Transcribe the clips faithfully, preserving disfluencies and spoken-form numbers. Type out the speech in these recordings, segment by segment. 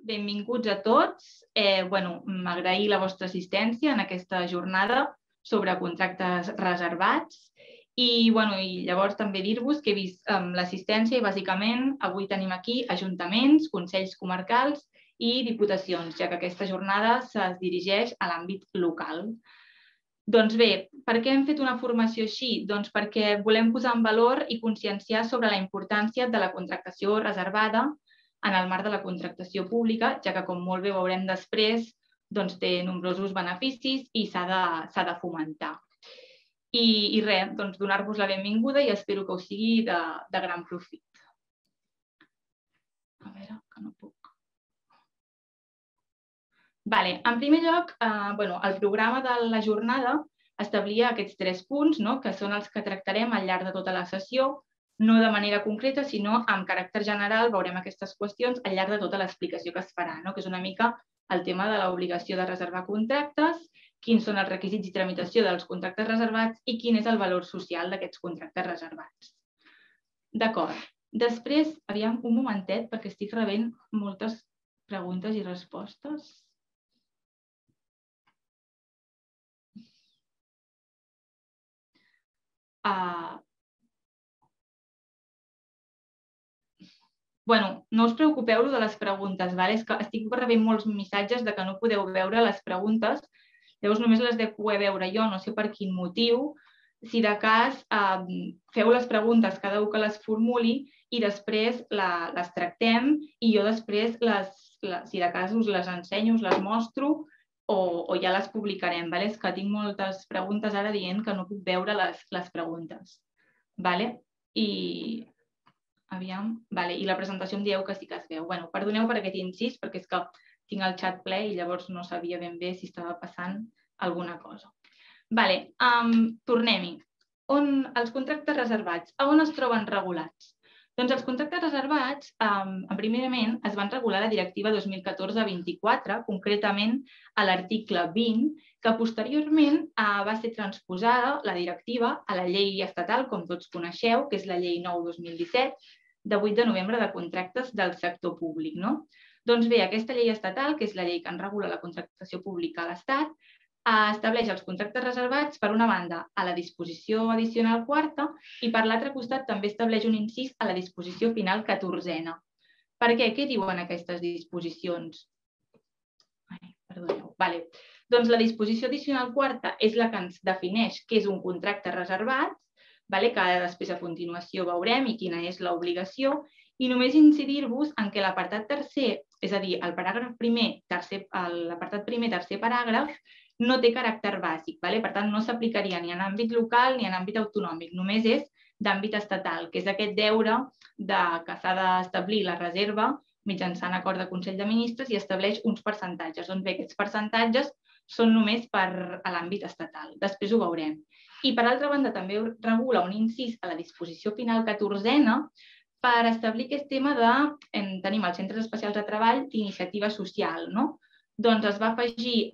benvinguts a tots. M'agrair la vostra assistència en aquesta jornada sobre contractes reservats i llavors també dir-vos que he vist l'assistència i bàsicament avui tenim aquí ajuntaments, consells comarcals i diputacions, ja que aquesta jornada es dirigeix a l'àmbit local. Doncs bé, per què hem fet una formació així? Doncs perquè volem posar en valor i conscienciar sobre la importància de la contractació reservada en el marc de la contractació pública, ja que, com molt bé veurem després, té nombrosos beneficis i s'ha de fomentar. I res, donar-vos la benvinguda i espero que us sigui de gran profit. A veure, que no puc. En primer lloc, el programa de la jornada establia aquests tres punts, que són els que tractarem al llarg de tota la sessió, no de manera concreta, sinó amb caràcter general veurem aquestes qüestions al llarg de tota l'explicació que es farà, que és una mica el tema de l'obligació de reservar contractes, quins són els requisits i tramitació dels contractes reservats i quin és el valor social d'aquests contractes reservats. D'acord. Després, aviam, un momentet, perquè estic rebent moltes preguntes i respostes. Bueno, no us preocupeu de les preguntes, és que estic rebent molts missatges que no podeu veure les preguntes, llavors només les dec poder veure jo, no sé per quin motiu. Si de cas, feu les preguntes cada un que les formuli i després les tractem i jo després, si de cas, us les ensenyo, us les mostro o ja les publicarem. És que tinc moltes preguntes ara dient que no puc veure les preguntes. I la presentació em dieu que sí que es veu. Perdoneu per aquest incís, perquè és que tinc el xat ple i llavors no sabia ben bé si estava passant alguna cosa. Tornem-hi. Els contractes reservats, a on es troben regulats? Doncs els contractes reservats, primerament, es van regular a la Directiva dos mil catorze vint-i-quatre, concretament a l'article vint, que posteriorment va ser transposada la directiva a la llei estatal, com tots coneixeu, que és la llei nou dos mil disset, de vuit de novembre de contractes del sector públic. Doncs bé, aquesta llei estatal, que és la llei que en regula la contractació pública a l'Estat, estableix els contractes reservats, per una banda, a la disposició addicional quarta i per l'altre costat també estableix un incís a la disposició final catorzena. Per què? Què diuen aquestes disposicions? Perdoneu. Doncs la disposició addicional quarta és la que ens defineix què és un contracte reservat, que després a continuació veurem i quina és l'obligació, i només incidir-vos en què l'apartat tercer, és a dir, el paràgraf primer, l'apartat primer, tercer paràgraf, no té caràcter bàsic. Per tant, no s'aplicaria ni en àmbit local ni en àmbit autonòmic, només és d'àmbit estatal, que és aquest deure que s'ha d'establir la reserva mitjançant acord de Consell de Ministres i estableix uns percentatges. Doncs bé, aquests percentatges són només per a l'àmbit estatal. Després ho veurem. I, per altra banda, també regula un incís a la disposició final catorzena per establir aquest tema de... Tenim els centres especials de treball d'iniciativa social, no? Doncs es va afegir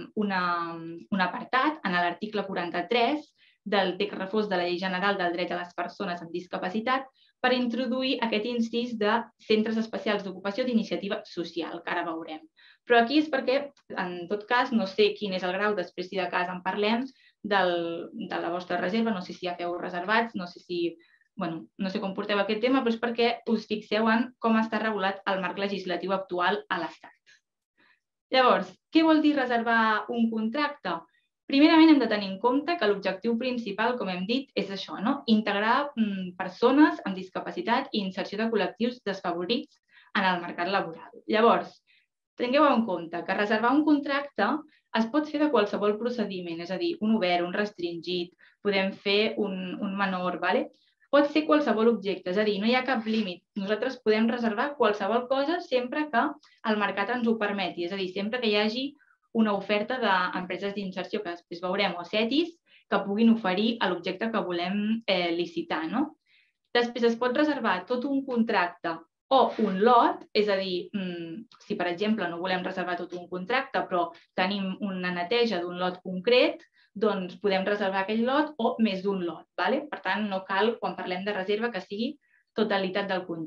un apartat en l'article quaranta-tres del text refós de la Llei General del Dret a les Persones amb Discapacitat per introduir aquest incís de centres especials d'ocupació d'iniciativa social, que ara veurem. Però aquí és perquè, en tot cas, no sé quin és el grau, després si de cas en parlem, de la vostra reserva, no sé si ja feu reservats, no sé si... Bueno, no sé com porteu aquest tema, però és perquè us fixeu en com està regulat el marc legislatiu actual a l'Estat. Llavors, què vol dir reservar un contracte? Primerament hem de tenir en compte que l'objectiu principal, com hem dit, és això, integrar persones amb discapacitat i inserció de col·lectius desfavorits en el mercat laboral. Llavors, tingueu en compte que reservar un contracte es pot fer de qualsevol procediment, és a dir, un obert, un restringit, podem fer un menor, pot ser qualsevol objecte, és a dir, no hi ha cap límit. Nosaltres podem reservar qualsevol cosa sempre que el mercat ens ho permeti, és a dir, sempre que hi hagi una oferta d'empreses d'inserció, que després veurem, o CETIs, que puguin oferir l'objecte que volem licitar. Després es pot reservar tot un contracte o un lot, és a dir, si per exemple no volem reservar tot un contracte, però tenim una neteja d'un lot concret, doncs podem reservar aquell lot o més d'un lot. Per tant, no cal, quan parlem de reserva, que sigui totalitat del contracte.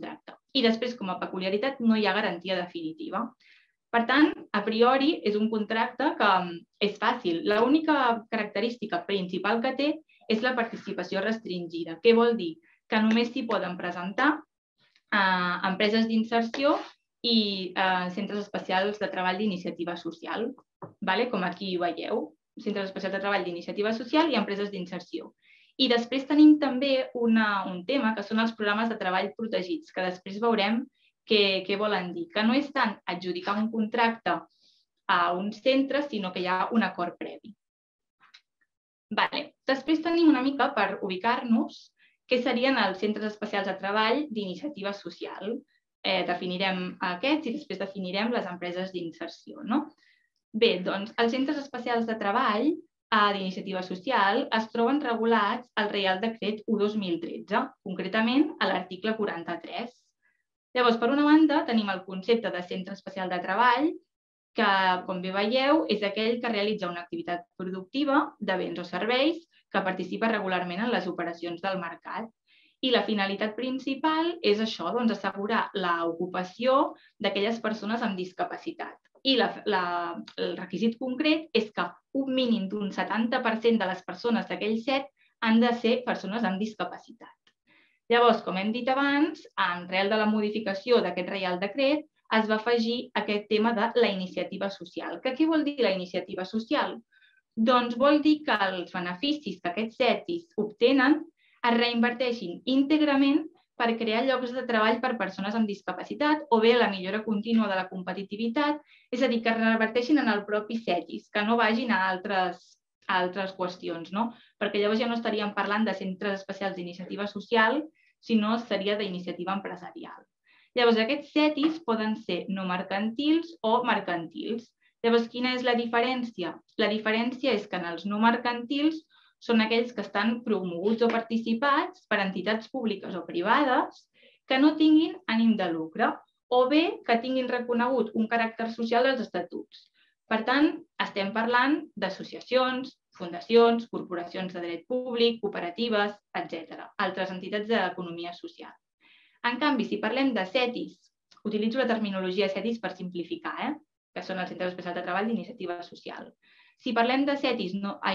i després, com a peculiaritat, no hi ha garantia definitiva. Per tant, a priori, és un contracte que és fàcil. L'única característica principal que té és la participació restringida. Què vol dir? Que només s'hi poden presentar empreses d'inserció i centres especials de treball d'iniciativa social, com aquí ho veieu, centres especials de treball d'iniciativa social i empreses d'inserció. I després tenim també un tema que són els programes de treball protegits, que després veurem què volen dir, que no és tant adjudicar un contracte a un centre, sinó que hi ha un acord previ. Després tenim una mica, per ubicar-nos, què serien els centres especials de treball d'iniciativa social. Definirem aquests i després definirem les empreses d'inserció. Bé, doncs els centres especials de treball d'iniciativa social es troben regulats al Reial Decret u dos mil tretze, concretament a l'article quaranta-tres. Llavors, per una banda, tenim el concepte de centre especial de treball, que, com bé veieu, és aquell que realitza una activitat productiva de béns o serveis que participa regularment en les operacions del mercat. I la finalitat principal és això, doncs, assegurar l'ocupació d'aquelles persones amb discapacitat. I el requisit concret és que un mínim d'un setanta per cent de les persones d'aquell set han de ser persones amb discapacitat. Llavors, com hem dit abans, arrel de la modificació d'aquest Reial Decret, es va afegir aquest tema de la iniciativa social. Què vol dir la iniciativa social? Doncs vol dir que els beneficis que aquests cetis obtenen es reinverteixin íntegrament per crear llocs de treball per a persones amb discapacitat o bé la millora contínua de la competitivitat, és a dir, que es reverteixin en el propi cetis, que no vagin a altres qüestions, perquè llavors ja no estaríem parlant de centres especials d'iniciativa social, sinó seria d'iniciativa empresarial. Llavors, aquests cetis poden ser no mercantils o mercantils. Llavors, quina és la diferència? La diferència és que en els no mercantils són aquells que estan promoguts o participats per entitats públiques o privades que no tinguin ànim de lucre o bé que tinguin reconegut un caràcter social dels estatuts. Per tant, estem parlant d'associacions, fundacions, corporacions de dret públic, cooperatives, etcètera, altres entitats de l'economia social. En canvi, si parlem de cetis, utilitzo la terminologia cetis per simplificar, que són els centres especials de treball d'iniciativa social. Si parlem de cetis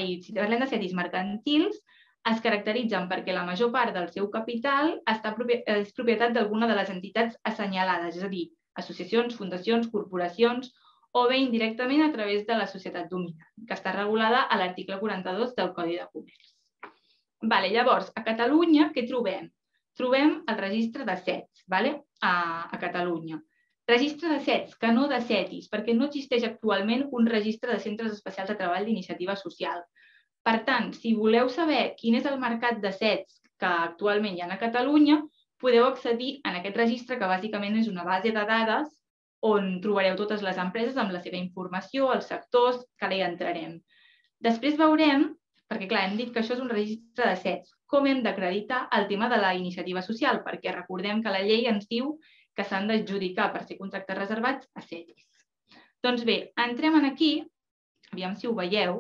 mercantils, es caracteritzen perquè la major part del seu capital és propietat d'alguna de les entitats assenyalades, és a dir, associacions, fundacions, corporacions, o bé indirectament a través de la societat dominant, que està regulada a l'article quaranta-dos del Codi de Comerç. Llavors, a Catalunya, què trobem? Trobem el registre de cets a Catalunya. Registre de cets, que no de cetis, perquè no existeix actualment un registre de centres especials de treball d'iniciativa social. Per tant, si voleu saber quin és el mercat de cets que actualment hi ha a Catalunya, podeu accedir a aquest registre, que bàsicament és una base de dades on trobareu totes les empreses amb la seva informació, els sectors, que ara hi entrarem. Després veurem, perquè clar, hem dit que això és un registre de cets, com hem d'acreditar el tema de la iniciativa social, perquè recordem que la llei ens diu que s'han d'adjudicar per ser contractes reservats a cetis. Doncs bé, entrem aquí, aviam si ho veieu.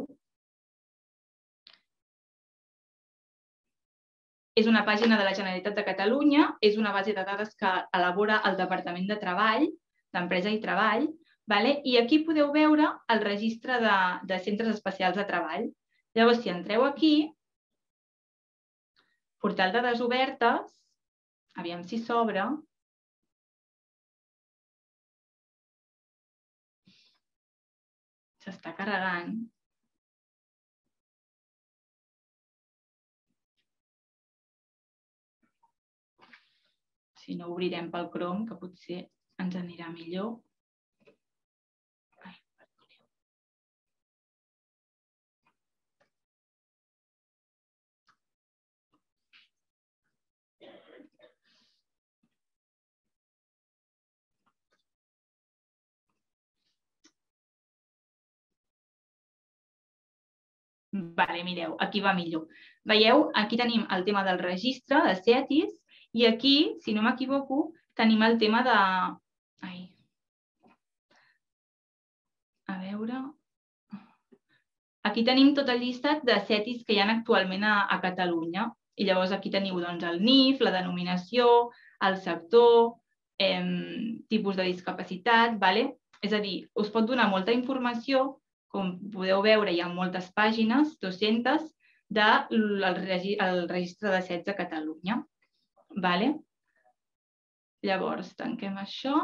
És una pàgina de la Generalitat de Catalunya, és una base de dades que elabora el Departament de Treball, d'Empresa i Treball, i aquí podeu veure el registre de centres especials de treball. Llavors, si entreu aquí, portal de dades obertes, aviam si s'obre. S'està carregant. Si no, obrirem pel Chrome, que potser ens anirà millor. Vale, mireu, aquí va millor. Veieu, aquí tenim el tema del registre de cetis i aquí, si no m'equivoco, tenim el tema de... A veure... Aquí tenim tot el llistat de cetis que hi ha actualment a Catalunya. I llavors aquí teniu el N I F, la denominació, el sector, tipus de discapacitat, és a dir, us pot donar molta informació, com podeu veure hi ha moltes pàgines, dues-centes, del registre de C E Ts a Catalunya. Llavors, tanquem això.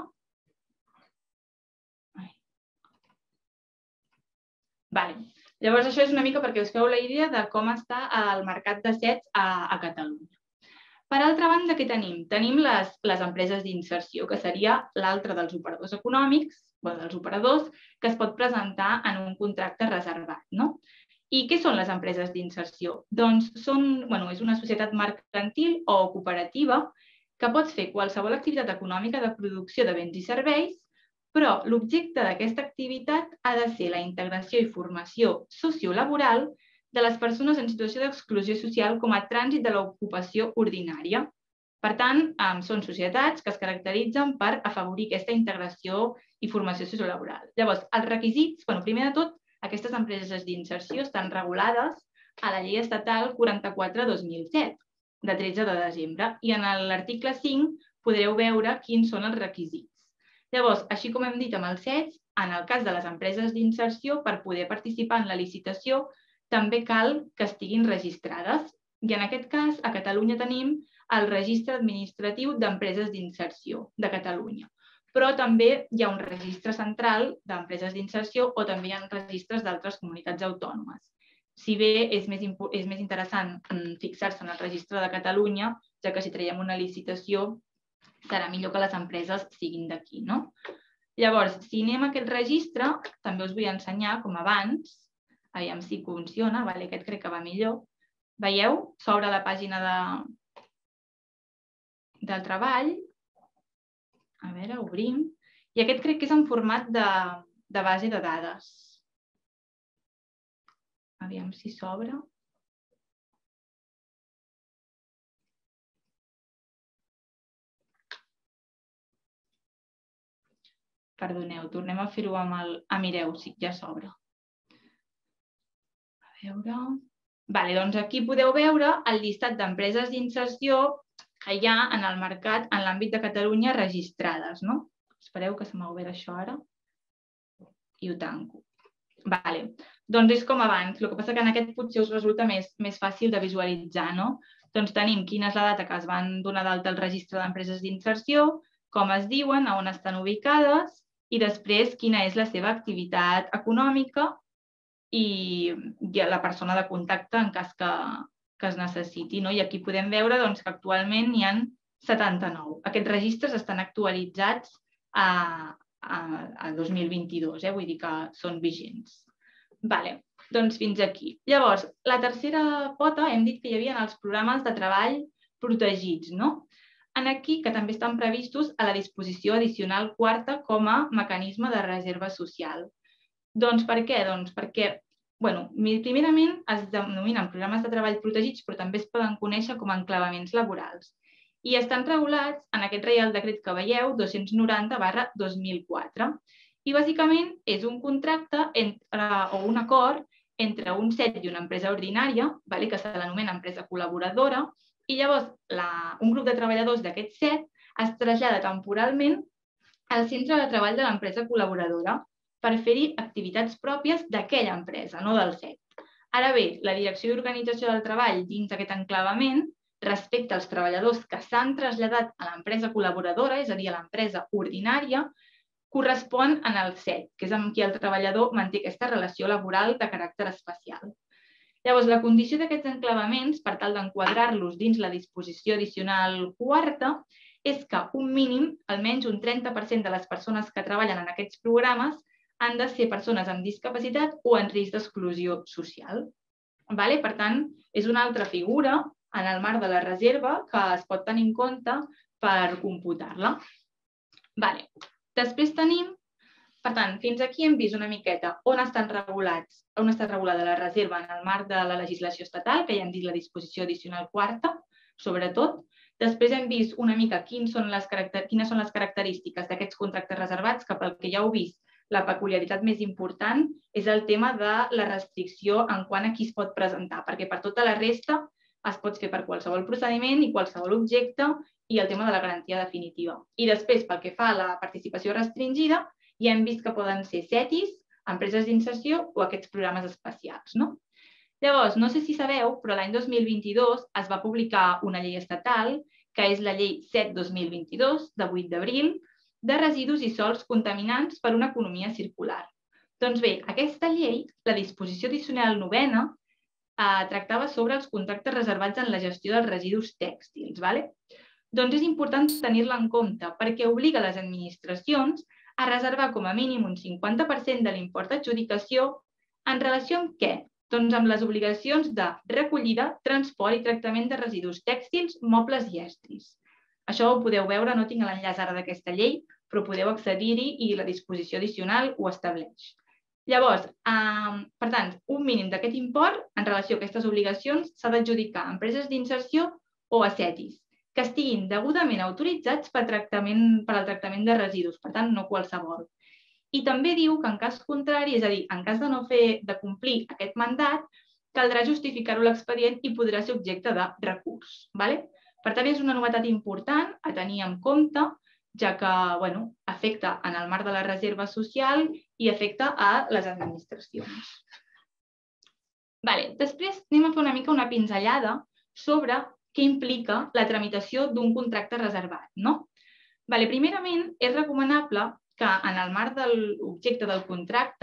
Llavors, això és una mica perquè us feu la idea de com està el mercat de C E Ts a Catalunya. Per altra banda, què tenim? Tenim les empreses d'inserció, que seria l'altre dels operadors econòmics, dels operadors, que es pot presentar en un contracte reservat. I què són les empreses d'inserció? Doncs és una societat mercantil o cooperativa que pot fer qualsevol activitat econòmica de producció de béns i serveis, però l'objecte d'aquesta activitat ha de ser la integració i formació sociolaboral de les persones en situació d'exclusió social com a trànsit de l'ocupació ordinària. Per tant, són societats que es caracteritzen per afavorir aquesta integració i formació sociolaboral. Llavors, els requisits, primer de tot, aquestes empreses d'inserció estan regulades a la Llei Estatal quaranta-quatre dos mil set, de tretze de desembre, i en l'article cinc podreu veure quins són els requisits. Llavors, així com hem dit amb els C E Ts, en el cas de les empreses d'inserció, per poder participar en la licitació, també cal que estiguin registrades. I en aquest cas, a Catalunya tenim el Registre Administratiu d'Empreses d'Inserció de Catalunya. Però també hi ha un registre central d'empreses d'inserció o també hi ha registres d'altres comunitats autònomes. Si bé és més interessant fixar-se en el registre de Catalunya, ja que si traiem una licitació serà millor que les empreses siguin d'aquí. Llavors, si anem a aquest registre, també us vull ensenyar com abans, aviam si funciona, aquest crec que va millor. Veieu? S'obre la pàgina del treball. A veure, obrim. I aquest crec que és en format de base de dades. Aviam si s'obre. Perdoneu, tornem a fer-ho amb el... Ah, mireu, sí, ja s'obre. A veure... Vale, doncs aquí podeu veure el llistat d'empreses d'inserció que hi ha en el mercat en l'àmbit de Catalunya registrades. Espereu que se m'ha obert això ara i ho tanco. Vale, doncs és com abans, el que passa que en aquest potser us resulta més fàcil de visualitzar. Doncs tenim quina és la data que es van donar d'alta al registre d'empreses d'inserció, com es diuen, on estan ubicades i després quina és la seva activitat econòmica i la persona de contacte en cas que es necessiti. I aquí podem veure que actualment n'hi ha setanta-nou. Aquests registres estan actualitzats a dos mil vint-i-dos, vull dir que són vigents. Doncs fins aquí. Llavors, la tercera pota hem dit que hi havia els programes de treball protegits. Aquí, que també estan previstos a la disposició addicional quarta com a mecanisme de reserva social. Doncs per què? Doncs perquè, primerament, es denominen programes de treball protegits, però també es poden conèixer com a enclavaments laborals. I estan regulats en aquest Reial Decret que veieu, dos-cents noranta barra dos mil quatre. I, bàsicament, és un contracte o un acord entre un C E T i una empresa ordinària, que se l'anomena empresa col·laboradora, i llavors un grup de treballadors d'aquest C E T es trasllada temporalment al centre de treball de l'empresa col·laboradora per fer-hi activitats pròpies d'aquella empresa, no del C E T. Ara bé, la Direcció d'Organització del Treball dins d'aquest enclavament, respecte als treballadors que s'han traslladat a l'empresa col·laboradora, és a dir, a l'empresa ordinària, correspon al C E T, que és amb qui el treballador manté aquesta relació laboral de caràcter especial. Llavors, la condició d'aquests enclavaments, per tal d'enquadrar-los dins la disposició addicional quarta, és que un mínim, almenys un trenta per cent de les persones que treballen en aquests programes han de ser persones amb discapacitat o en risc d'exclusió social. Per tant, és una altra figura en el marc de la reserva que es pot tenir en compte per computar-la. Després tenim, per tant, fins aquí hem vist una miqueta on estan regulats, on està regulada la reserva en el marc de la legislació estatal, que ja hem dit la disposició addicional quarta, sobretot. Després hem vist una mica quines són les característiques d'aquests contractes reservats, que pel que ja heu vist, la peculiaritat més important és el tema de la restricció en quant a qui es pot presentar, perquè per tota la resta es pot fer per qualsevol procediment i qualsevol objecte i el tema de la garantia definitiva. I després, pel que fa a la participació restringida, ja hem vist que poden ser CETIs, empreses d'inserció o aquests programes especials. Llavors, no sé si sabeu, però l'any dos mil vint-i-dos es va publicar una llei estatal, que és la llei set dos mil vint-i-dos, de vuit d'abril, de residus i sòls contaminants per una economia circular. Doncs bé, aquesta llei, la disposició addicional novena, tractava sobre els contractes reservats en la gestió dels residus tèxtils. Doncs és important tenir-la en compte perquè obliga les administracions a reservar com a mínim un cinquanta per cent de l'import d'adjudicació en relació amb què? Doncs amb les obligacions de recollida, transport i tractament de residus tèxtils, mobles i estris. Això ho podeu veure, no tinc l'enllaç ara d'aquesta llei, però podeu accedir-hi i la disposició addicional ho estableix. Llavors, per tant, un mínim d'aquest import en relació a aquestes obligacions s'ha d'adjudicar a empreses d'inserció o a CETIs, que estiguin degudament autoritzats per al tractament de residus, per tant, no qualsevol. I també diu que en cas contrari, és a dir, en cas de no fer de complir aquest mandat, caldrà justificar-ho l'expedient i podrà ser objecte de recurs. Per tant, és una novetat important a tenir en compte, ja que afecta en el marc de la reserva social i afecta a les administracions. Després anem a fer una mica una pinzellada sobre què implica la tramitació d'un contracte reservat. Primerament, és recomanable que en el marc de l'objecte del contracte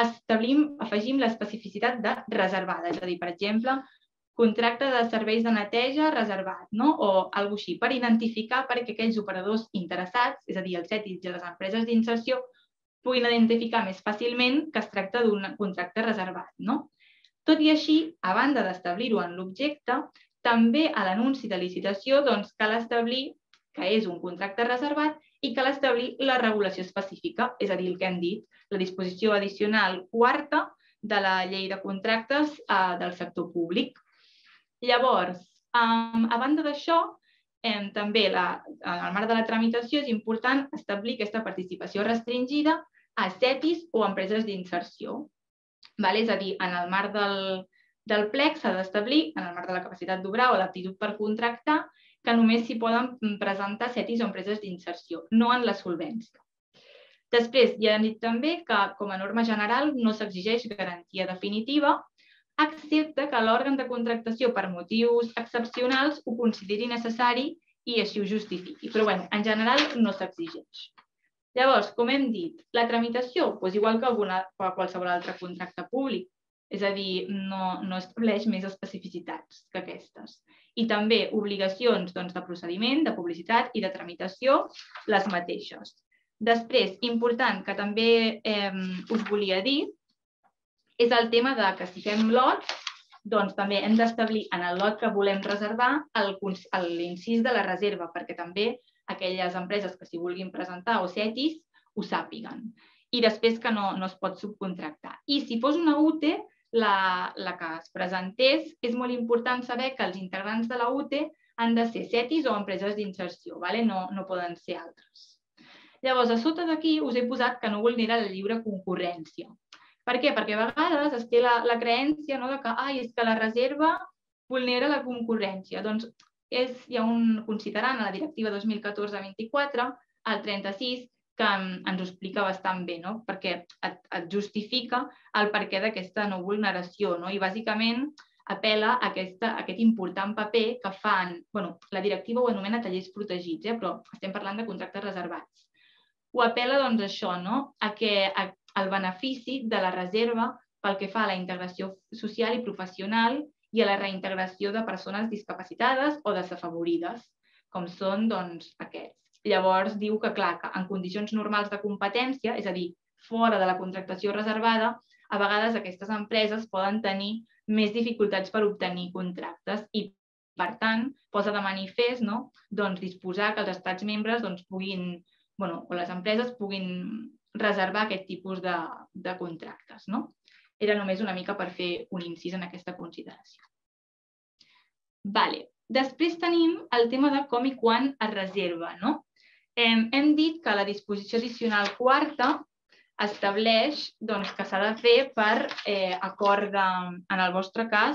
afegim l'especificitat de reservada, és a dir, per exemple, contracte de serveis de neteja reservat o alguna cosa així, per identificar perquè aquells operadors interessats, és a dir, els CETIs i les empreses d'inserció, puguin identificar més fàcilment que es tracta d'un contracte reservat. Tot i així, a banda d'establir-ho en l'objecte, també a l'anunci de licitació cal establir que és un contracte reservat i cal establir la regulació específica, és a dir, el que hem dit, la disposició addicional quarta de la llei de contractes del sector públic. Llavors, a banda d'això, també en el marc de la tramitació és important establir aquesta participació restringida a CETIs o empreses d'inserció. És a dir, en el marc del plec s'ha d'establir, en el marc de la capacitat d'obrar o l'aptitud per contractar, que només s'hi poden presentar CETIs o empreses d'inserció, no en la solvència. Després, ja hem dit també que, com a norma general, no s'exigeix garantia definitiva, excepte que l'òrgan de contractació per motius excepcionals ho consideri necessari i així ho justifiqui. Però, en general, no s'exigeix. Llavors, com hem dit, la tramitació, igual que qualsevol altre contracte públic, és a dir, no estableix més especificitats que aquestes. I també obligacions de procediment, de publicitat i de tramitació, les mateixes. Després, important, que també us volia dir, és el tema que si fem lots, doncs també hem d'establir en el lot que volem reservar l'incís de la reserva, perquè també aquelles empreses que s'hi vulguin presentar o CETIs ho sàpiguen. I després que no es pot subcontractar. I si fos una U T E, la que es presentés, és molt important saber que els integrants de la U T E han de ser CETIs o empreses d'inserció, no poden ser altres. Llavors, a sota d'aquí us he posat que no vulnera la lliure concurrència. Per què? Perquè a vegades es té la creença que la reserva vulnera la concurrència. Doncs hi ha un considerant a la directiva dos mil catorze vint-i-quatre, el trenta-sis, que ens ho explica bastant bé, perquè et justifica el perquè d'aquesta no vulneració i bàsicament apel·la a aquest important paper que fan, la directiva ho anomena tallers protegits, però estem parlant de contractes reservats. Ho apel·la a això, a que el benefici de la reserva pel que fa a la integració social i professional i a la reintegració de persones discapacitades o desafavorides, com són aquests. Llavors, diu que, clar, que en condicions normals de competència, és a dir, fora de la contractació reservada, a vegades aquestes empreses poden tenir més dificultats per obtenir contractes i, per tant, posa de manifest disposar que els estats membres puguin, o les empreses puguin reservar aquest tipus de contractes. Era només una mica per fer un incís en aquesta consideració. Després tenim el tema de com i quan es reserva. Hem dit que la disposició addicional quarta estableix que s'ha de fer per acord, en el vostre cas,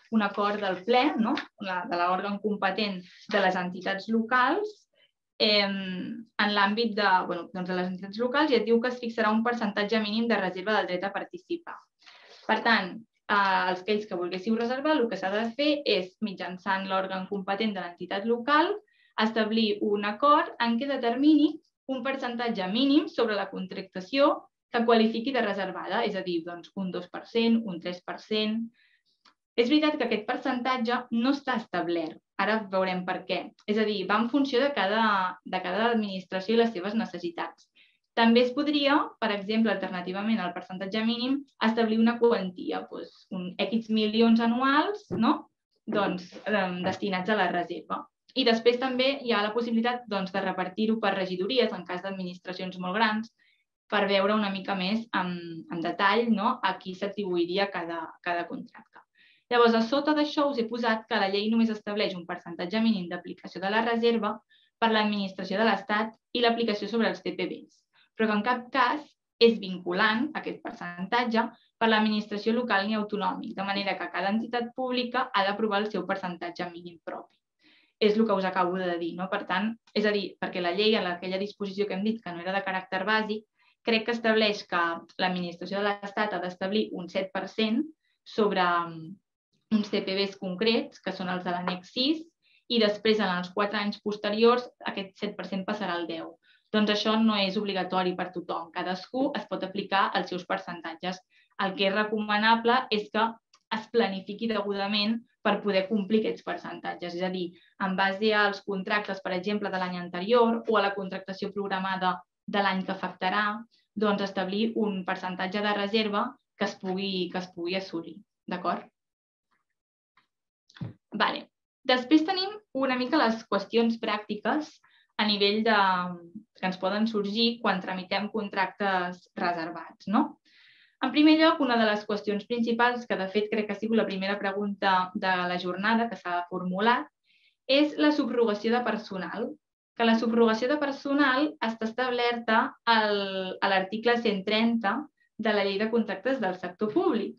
un acord del ple, no? de l'òrgan competent de les entitats locals, eh, en l'àmbit de, bueno, doncs de les entitats locals, i et diu que es fixarà un percentatge mínim de reserva del dret a participar. Per tant, eh, els aquells que volguéssiu reservar, el que s'ha de fer és, mitjançant l'òrgan competent de l'entitat local, establir un acord en què determini un percentatge mínim sobre la contractació que qualifiqui de reservada, és a dir, doncs, un dos per cent, un tres per cent. És veritat que aquest percentatge no està establert. Ara veurem per què. És a dir, va en funció de cada, de cada administració i les seves necessitats. També es podria, per exemple, alternativament al percentatge mínim, establir una quantia, doncs, un X milions anuals, no? doncs, eh, destinats a la reserva. I després també hi ha la possibilitat doncs, de repartir-ho per regidories en cas d'administracions molt grans per veure una mica més en, en detall, no? a qui s'atribuiria cada, cada contracte. Llavors, a sota d'això us he posat que la llei només estableix un percentatge mínim d'aplicació de la reserva per l'administració de l'Estat i l'aplicació sobre els T P Bs, però que en cap cas és vinculant aquest percentatge per l'administració local ni autonòmic, de manera que cada entitat pública ha d'aprovar el seu percentatge mínim propi. És el que us acabo de dir, no? Per tant, és a dir, perquè la llei, en aquella disposició que hem dit que no era de caràcter bàsic, crec que estableix que l'administració de l'Estat ha d'establir un set per cent sobre uns T P Bs concrets, que són els de l'annex sis, i després, en els quatre anys posteriors, aquest set per cent passarà al deu per cent. Doncs això no és obligatori per tothom. Cadascú es pot aplicar els seus percentatges. El que és recomanable és que es planifiqui degudament per poder complir aquests percentatges. És a dir, en base als contractes, per exemple, de l'any anterior o a la contractació programada de l'any que afectarà, doncs establir un percentatge de reserva que es pugui, que es pugui assolir. D'acord? Vale. Després tenim una mica les qüestions pràctiques a nivell de, que ens poden sorgir quan tramitem contractes reservats. No? En primer lloc, una de les qüestions principals, que de fet crec que ha sigut la primera pregunta de la jornada que s'ha formulat, és la subrogació de personal. Que la subrogació de personal està establerta al, a l'article cent trenta de la Llei de Contractes del Sector Públic.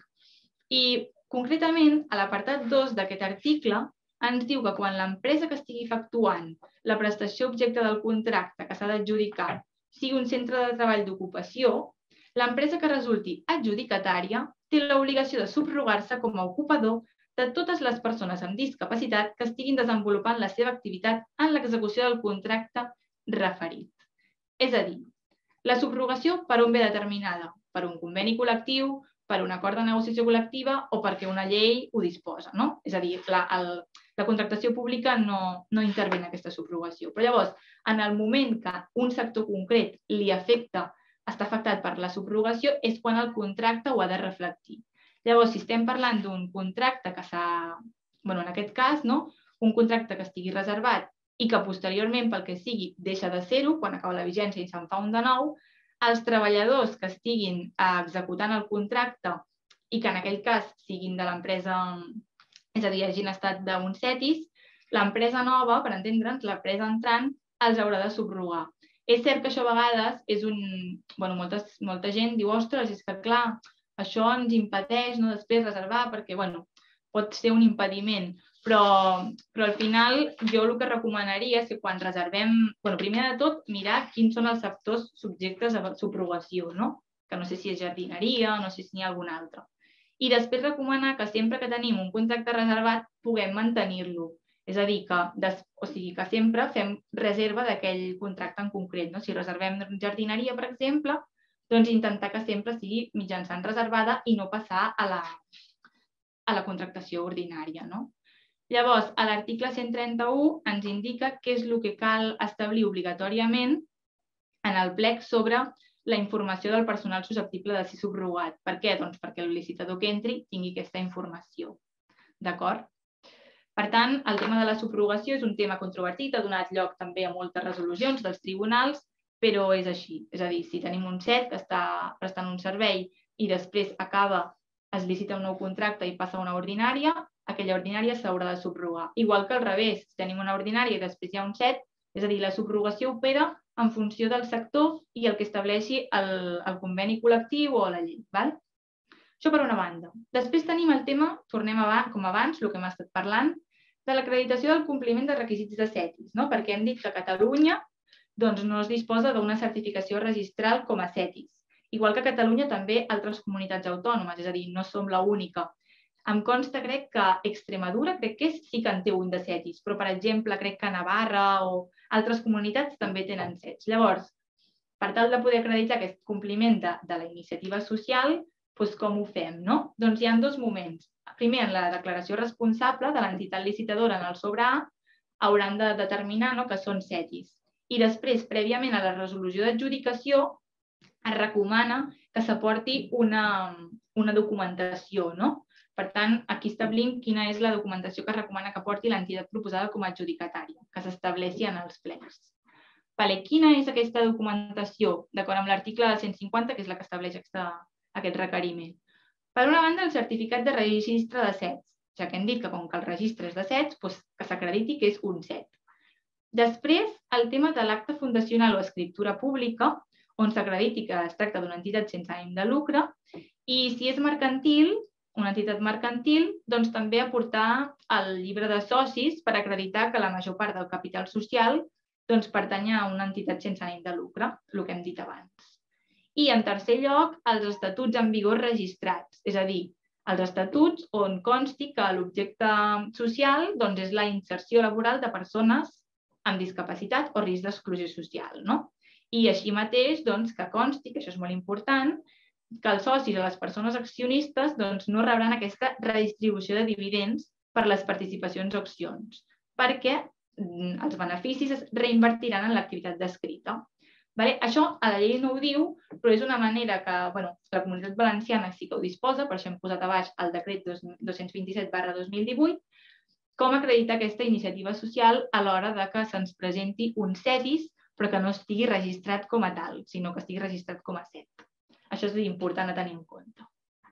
I concretament, a l'apartat dos d'aquest article, ens diu que quan l'empresa que estigui efectuant la prestació objecte del contracte que s'ha d'adjudicar sigui un centre de treball d'ocupació, l'empresa que resulti adjudicatària té l'obligació de subrogar-se com a ocupador de totes les persones amb discapacitat que estiguin desenvolupant la seva activitat en l'execució del contracte referit. És a dir, la subrogació per on ve determinada? Per un conveni col·lectiu, per un acord de negociació col·lectiva o perquè una llei ho disposa. No? És a dir, la, el, la contractació pública no, no intervé en aquesta subrogació. Però llavors, en el moment que un sector concret li afecta, està afectat per la subrogació, és quan el contracte ho ha de reflectir. Llavors, si estem parlant d'un contracte que s'ha, bueno, en aquest cas, no? un contracte que estigui reservat i que posteriorment, pel que sigui, deixa de ser-ho, quan acaba la vigència i se'n fa un de nou, els treballadors que estiguin executant el contracte i que en aquell cas siguin de l'empresa, és a dir, hagin estat d'un CETIS, l'empresa nova, per entendre'ns, l'empresa entrant, els haurà de subrogar. És cert que això a vegades és un... Bueno, moltes, molta gent diu, ostres, és que clar, això ens impedeix no després reservar perquè, bueno, pot ser un impediment. Però, però al final jo el que recomanaria és que quan reservem, bueno, primer de tot, mirar quins són els sectors subjectes a subrogació, no? Que no sé si és jardineria, no sé si n'hi ha algun altre. I després recomanar que sempre que tenim un contracte reservat puguem mantenir-lo. És a dir, que, des, o sigui, que sempre fem reserva d'aquell contracte en concret. No? Si reservem jardineria, per exemple, doncs intentar que sempre sigui mitjançant reservada i no passar a la, a la contractació ordinària. No? Llavors, a l'article cent trenta-u ens indica què és el que cal establir obligatòriament en el plec sobre la informació del personal susceptible de ser subrogat. Per què? Doncs perquè el licitador que entri tingui aquesta informació. D'acord? Per tant, el tema de la subrogació és un tema controvertit, ha donat lloc també a moltes resolucions dels tribunals, però és així. És a dir, si tenim un C E T que està prestant un servei i després acaba, es licita un nou contracte i passa a una ordinària, aquella ordinària s'haurà de subrogar. Igual que al revés, si tenim una ordinària i després hi ha un C E T, és a dir, la subrogació opera en funció del sector i el que estableixi el, el conveni col·lectiu o la llei. Val? Això per una banda. Després tenim el tema, tornem com abans, el que hem estat parlant, de l'acreditació del compliment de requisits de CETIs, perquè hem dit que Catalunya no es disposa d'una certificació registral com a CETIs. Igual que a Catalunya també altres comunitats autònomes, és a dir, no som l'única. Em consta, crec, que Extremadura crec que sí que en té un de CETIs, però, per exemple, crec que Navarra o altres comunitats també tenen CETIs. Llavors, per tal de poder acreditar aquest compliment de la iniciativa social, com ho fem? Doncs hi ha dos moments. Primer, en la declaració responsable de l'entitat licitadora en el sobre A, hauran de determinar que són CETIs. I després, prèviament a la resolució d'adjudicació, es recomana que s'aporti una documentació. Per tant, aquí establim quina és la documentació que es recomana que aporti l'entitat proposada com a adjudicatària, que s'estableixi en els plens. Quina és aquesta documentació? D'acord amb l'article cent cinquanta, que és la que estableix aquest requeriment. Per una banda, el certificat de registre de CETs, ja que hem dit que com que el registre és de CETs, que s'acrediti que és un CET. Després, el tema de l'acte fundacional o escriptura pública, on s'acrediti que es tracta d'una entitat sense ànim de lucre, i si és mercantil, una entitat mercantil, doncs també aportar el llibre de socis per acreditar que la major part del capital social pertany a una entitat sense ànim de lucre, el que hem dit abans. I, en tercer lloc, els estatuts en vigor registrats, és a dir, els estatuts on consti que l'objecte social és la inserció laboral de persones amb discapacitat o risc d'exclusió social. I així mateix que consti, que això és molt important, que els socis o les persones accionistes no rebran aquesta redistribució de dividends per les participacions o accions, perquè els beneficis es reinvertiran en l'activitat descrita. Això a la llei no ho diu, però és una manera que la Comunitat Valenciana sí que ho disposa, per això hem posat a baix el decret dos-cents vint-i-set barra dos mil divuit, com acreditar aquesta iniciativa social a l'hora que se'ns presenti un CETIs, però que no estigui registrat com a tal, sinó que estigui registrat com a CET. Això és important a tenir en compte.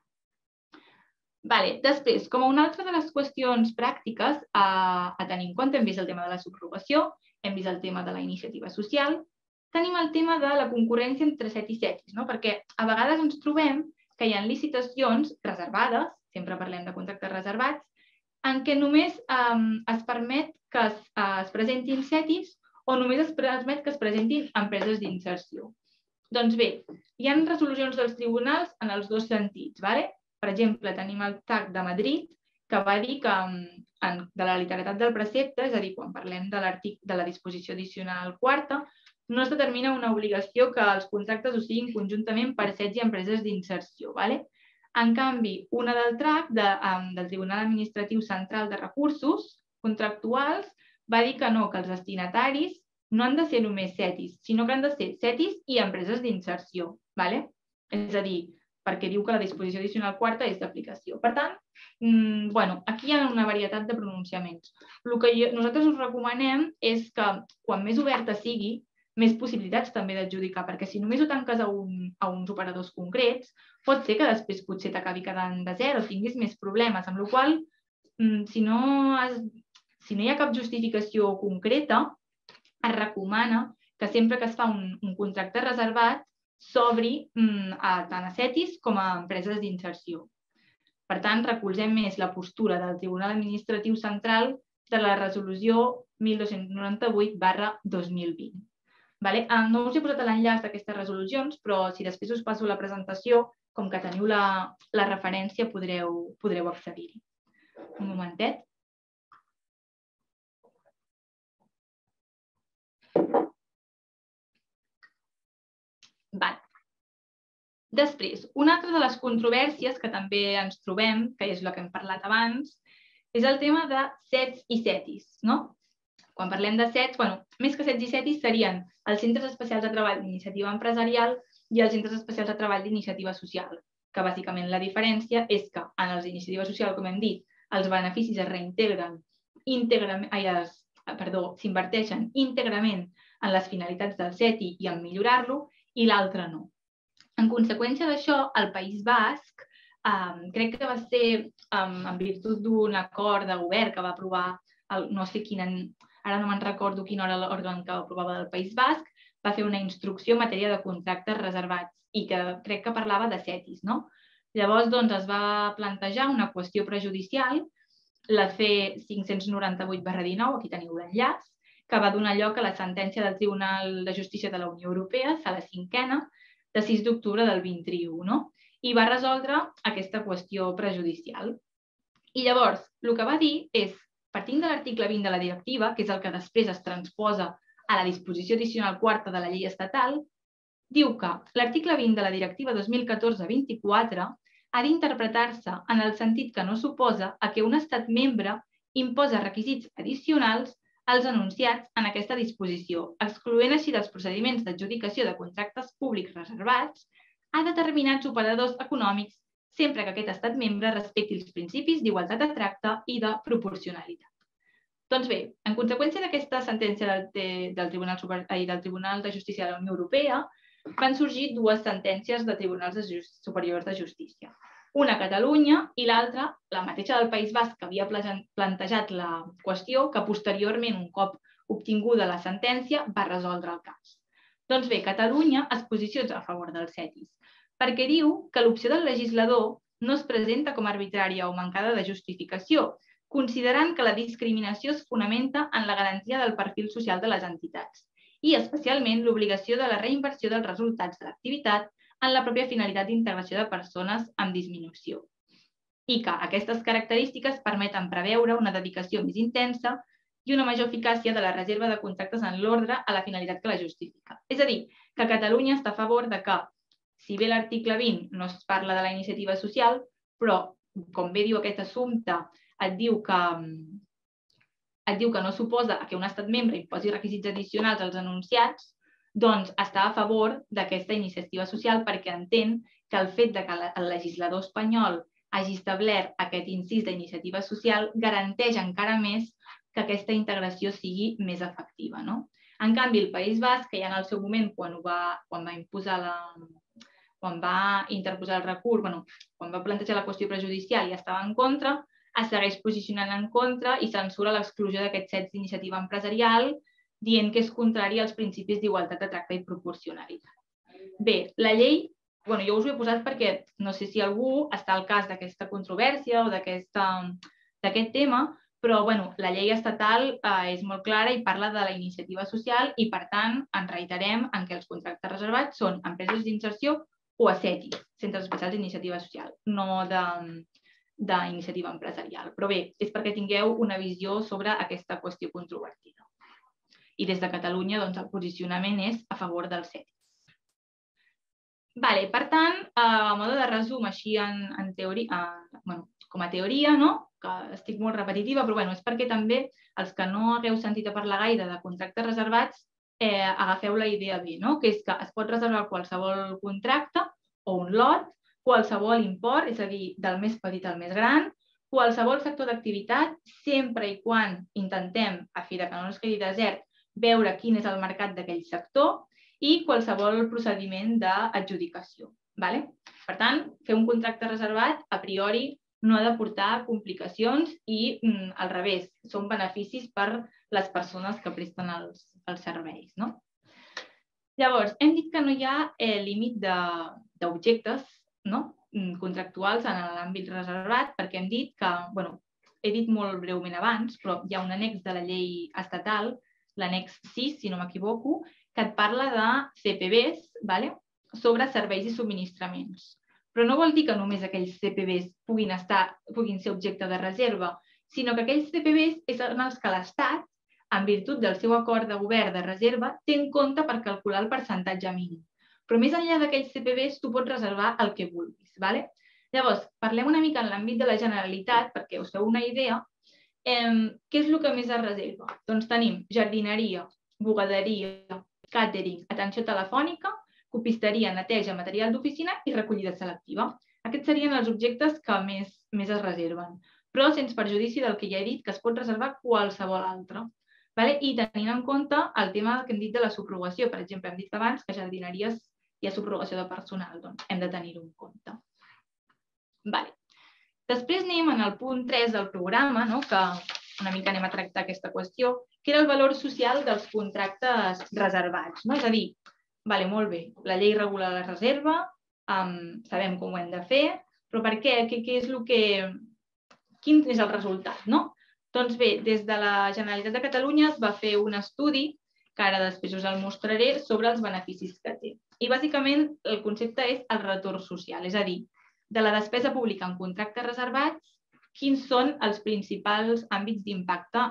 Després, com a una altra de les qüestions pràctiques a tenir en compte, hem vist el tema de la subrogació, hem vist el tema de la iniciativa social, tenim el tema de la concurrència entre CET i CETIs, perquè a vegades ens trobem que hi ha licitacions reservades, sempre parlem de contractes reservats, en què només es permet que es presentin CETIs o només es permet que es presentin empreses d'inserció. Doncs bé, hi ha resolucions dels tribunals en els dos sentits. Per exemple, tenim el T A C de Madrid, que va dir que de la literalitat del precepte, és a dir, quan parlem de la disposició addicional quarta, no es determina una obligació que els contractes ho siguin conjuntament per CETs i empreses d'inserció. En canvi, una del T R A C, del Tribunal Administratiu Central de Recursos Contractuals, va dir que no, que els destinataris no han de ser només CETIs, sinó que han de ser CETIs i empreses d'inserció. És a dir, perquè diu que la disposició addicional quarta és d'aplicació. Per tant, aquí hi ha una varietat de pronunciaments. El que nosaltres us recomanem és que, quan més oberta sigui, més possibilitats també d'adjudicar, perquè si només ho tanques a uns operadors concrets, pot ser que després potser t'acabi quedant de zero o tinguis més problemes, amb la qual cosa, si no hi ha cap justificació concreta, es recomana que sempre que es fa un contracte reservat s'obri tant a CETIs com a empreses d'inserció. Per tant, recolzem més la postura del Tribunal Administratiu Central de la resolució mil dos-cents noranta-vuit barra dos mil vint. No us he posat l'enllaç d'aquestes resolucions, però si després us passo la presentació, com que teniu la referència, podreu accedir-hi. Un momentet. Després, una altra de les controvèrsies que també ens trobem, que és la que hem parlat abans, és el tema de CETs i CETIs. Quan parlem de CETs, més que CETs i CETIs serien els centres especials de treball d'iniciativa empresarial i els centres especials de treball d'iniciativa social, que bàsicament la diferència és que en els d'iniciativa social, com hem dit, els beneficis es reintegren íntegrament, perdó, s'inverteixen íntegrament en les finalitats del CETI i en millorar-lo, i l'altre no. En conseqüència d'això, el País Basc, crec que va ser en virtut d'un acord de govern que va aprovar, no sé quin, ara no me'n recordo quin era l'òrgan que aprovava del País Basc, va fer una instrucció en matèria de contractes reservats i que crec que parlava de CETIs. Llavors, doncs, es va plantejar una qüestió prejudicial, la C cinc-cents noranta-vuit barra dinou, aquí teniu l'enllaç, que va donar lloc a la sentència del Tribunal de Justícia de la Unió Europea, sala cinquena, de sis d'octubre del vint-i-u, no? I va resoldre aquesta qüestió prejudicial. I llavors, el que va dir és, partint de l'article vint de la directiva, que és el que després es transposa a la disposició addicional quarta de la llei estatal, diu que l'article vint de la directiva dos mil catorze vint-i-quatre ha d'interpretar-se en el sentit que no suposa a que un estat membre imposa requisits addicionals als anunciats en aquesta disposició, excloent així dels procediments d'adjudicació de contractes públics reservats a determinats operadors econòmics sempre que aquest estat membre respecti els principis d'igualtat de tracte i de proporcionalitat. Doncs bé, en conseqüència d'aquesta sentència del, del, Tribunal, del Tribunal de Justícia de la Unió Europea, van sorgir dues sentències de tribunals de just, superiors de justícia. Una a Catalunya i l'altra, la mateixa del País Basc, que havia plantejat la qüestió, que posteriorment, un cop obtinguda la sentència, va resoldre el cas. Doncs bé, Catalunya es posiciona a favor dels CETIs, perquè diu que l'opció del legislador no es presenta com arbitrària o mancada de justificació, considerant que la discriminació es fonamenta en la garantia del perfil social de les entitats i especialment l'obligació de la reinversió dels resultats de l'activitat en la pròpia finalitat d'integració de persones amb disminució. I que aquestes característiques permeten preveure una dedicació més intensa i una major eficàcia de la reserva de contractes en l'ordre a la finalitat que la justifica. És a dir, que Catalunya està a favor de que, si bé l'article vint no es parla de la iniciativa social, però, com bé diu aquest assumpte, et diu que et diu que no suposa que un estat membre imposi requisits addicionals als anunciats, doncs està a favor d'aquesta iniciativa social perquè entén que el fet de que el legislador espanyol hagi establert aquest incís d'iniciativa social garanteix encara més que aquesta integració sigui més efectiva. No? En canvi, el País Basc, que ja en el seu moment, quan, ho va, quan va imposar la... quan va interposar el recurs, bueno, quan va plantejar la qüestió prejudicial i estava en contra, es segueix posicionant en contra i censura l'exclusió d'aquests sets d'iniciativa empresarial, dient que és contrari als principis d'igualtat de tracte i proporcionalitat. Bé, la llei, bueno, jo us ho he posat perquè no sé si algú està al cas d'aquesta controvèrsia o d'aquest tema, però bueno, la llei estatal eh, és molt clara i parla de la iniciativa social i, per tant, ens reiterem en què els contractes reservats són empreses d'inserció o a CETIs, centres especials d'iniciativa social, no de... d'iniciativa empresarial. Però bé, és perquè tingueu una visió sobre aquesta qüestió controvertida. I des de Catalunya, doncs, el posicionament és a favor del CETIs. Vale, per tant, a mode de resum, així en, en teoria, eh, bueno, com a teoria, no? Que estic molt repetitiva, però bueno, és perquè també els que no hagueu sentit a parlar gaire de contractes reservats, eh, agafeu la idea bé, no? Que és que es pot reservar qualsevol contracte o un lot, qualsevol import, és a dir, del més petit al més gran, qualsevol sector d'activitat, sempre i quan intentem, a fi de que no es quedi desert, veure quin és el mercat d'aquell sector i qualsevol procediment d'adjudicació. Per tant, fer un contracte reservat, a priori, no ha de portar complicacions i, al revés, són beneficis per les persones que presten els, els serveis. No? Llavors, hem dit que no hi ha eh, límit d'objectes no? contractuals en l'àmbit reservat, perquè hem dit que, bueno, he dit molt breument abans, però hi ha un annex de la llei estatal, l'annex sis, si no m'equivoco, que et parla de C P Bs, vale? Sobre serveis i subministraments. Però no vol dir que només aquells C P Bs puguin, estar, puguin ser objecte de reserva, sinó que aquells C P Bs són els que l'Estat, en virtut del seu acord de govern de reserva, té en compte per calcular el percentatge mínim. Però més enllà d'aquells C P Bs, tu pots reservar el que vulguis. Vale? Llavors, parlem una mica en l'àmbit de la Generalitat, perquè us feu una idea. Eh, què és el que més es reserva? Doncs tenim jardineria, bugaderia, càtering, atenció telefònica, copisteria, neteja, material d'oficina i recollida selectiva. Aquests serien els objectes que més, més es reserven, però sense perjudici del que ja he dit, que es pot reservar qualsevol altre. Vale? I tenint en compte el tema que hem dit de la subrogació. Per exemple, hem dit abans que a jardineries hi ha subrogació de personal, doncs hem de tenir-ho en compte. Vale. Després anem en el punt tres del programa, no? Que una mica anem a tractar aquesta qüestió, que era el valor social dels contractes reservats. No? És a dir, vale, molt bé, la llei regula la reserva, um, sabem com ho hem de fer, Però per què? Què, què és el que... Quin és el resultat, no? Doncs bé, des de la Generalitat de Catalunya es va fer un estudi, que ara després us el mostraré, sobre els beneficis que té. I bàsicament el concepte és el retorn social, és a dir, de la despesa pública en contractes reservats, quins són els principals àmbits d'impacte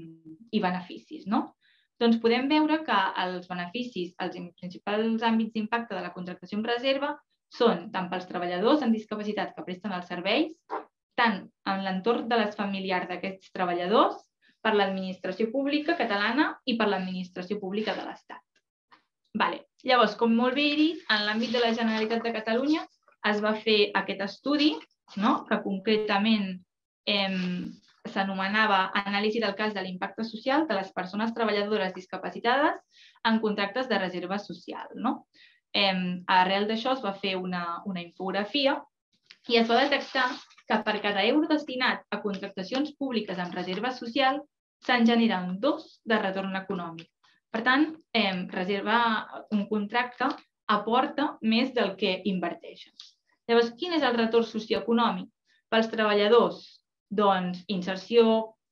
i beneficis, no? Doncs podem veure que els beneficis, els principals àmbits d'impacte de la contractació en reserva són tant pels treballadors amb discapacitat que presten els serveis, tant en l'entorn de les familiars d'aquests treballadors, per l'administració pública catalana i per l'administració pública de l'Estat. Vale. Llavors, com molt bé he dit, en l'àmbit de la Generalitat de Catalunya es va fer aquest estudi, no? Que concretament eh, s'anomenava Anàlisi del cas de l'impacte social de les persones treballadores discapacitades en contractes de reserva social. No? Eh, arrel d'això es va fer una, una infografia i es va detectar que per cada euro destinat a contractacions públiques amb reserva social se'n generen dos de retorn econòmic. Per tant, eh, reservar un contracte aporta més del que inverteixes. Llavors, quin és el retorn socioeconòmic? Pels treballadors, doncs, inserció,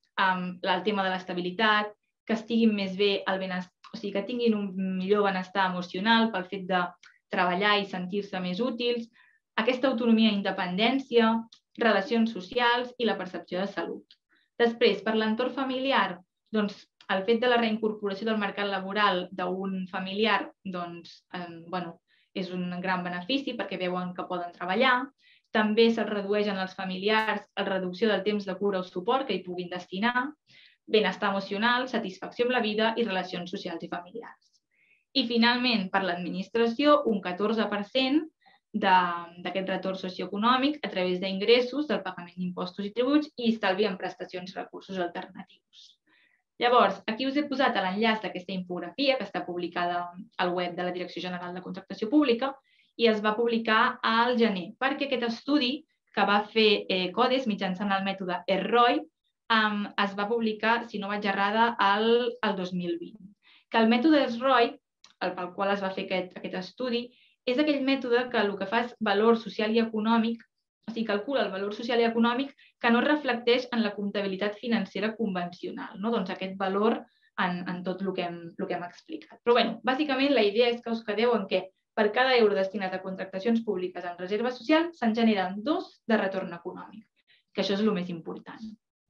el tema de l'estabilitat, que estiguin més bé el benestar, o sigui, que tinguin un millor benestar emocional pel fet de treballar i sentir-se més útils, aquesta autonomia i independència, relacions socials i la percepció de salut. Després, per l'entorn familiar, doncs, el fet de la reincorporació del mercat laboral d'un familiar doncs, eh, bueno, és un gran benefici perquè veuen que poden treballar. També se'ls redueix en els familiars la reducció del temps de cura o suport que hi puguin destinar, benestar emocional, satisfacció amb la vida i relacions socials i familiars. I finalment, per l'administració, un catorze per cent d'aquest retorn socioeconòmic a través d'ingressos, del pagament d'impostos i tributs i estalvi en prestacions i recursos alternatius. Llavors, aquí us he posat l'enllaç d'aquesta infografia que està publicada al web de la Direcció General de Contractació Pública i es va publicar al gener, perquè aquest estudi que va fer eh, CODES mitjançant el mètode E R R O I um, es va publicar, si no vaig errada, el, el dos mil vint. Que el mètode E R R O I, el pel qual es va fer aquest, aquest estudi, és aquell mètode que el que fa és valor social i econòmic, o sigui, calcula el valor social i econòmic que no es reflecteix en la comptabilitat financera convencional, no? Doncs aquest valor en, en tot el que, hem, el que hem explicat. Però, bé, bàsicament la idea és que us quedeu en què per cada euro destinat a contractacions públiques en reserva social se'n generen dos de retorn econòmic, que això és el més important.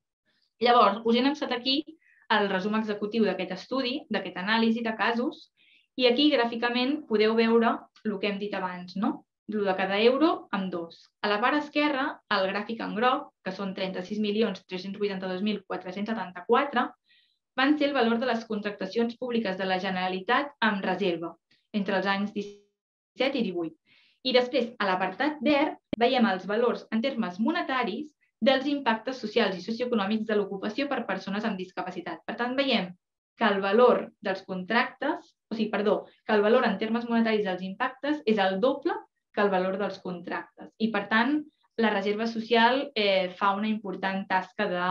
Llavors, us he annexat aquí el resum executiu d'aquest estudi, d'aquesta anàlisi de casos, i aquí gràficament podeu veure el que hem dit abans, no? El de cada euro amb dos. A la part esquerra, el gràfic en groc, que són trenta-sis milions tres-cents vuitanta-dos mil quatre-cents setanta-quatre, van ser el valor de les contractacions públiques de la Generalitat amb reserva entre els anys disset i divuit. I després, a l'apartat verd, veiem els valors en termes monetaris dels impactes socials i socioeconòmics de l'ocupació per persones amb discapacitat. Per tant, veiem que el valor dels contractes, o sigui, perdó, que el valor en termes monetaris dels impactes és el doble que el valor dels contractes. I, per tant, la reserva social eh, fa una important tasca de,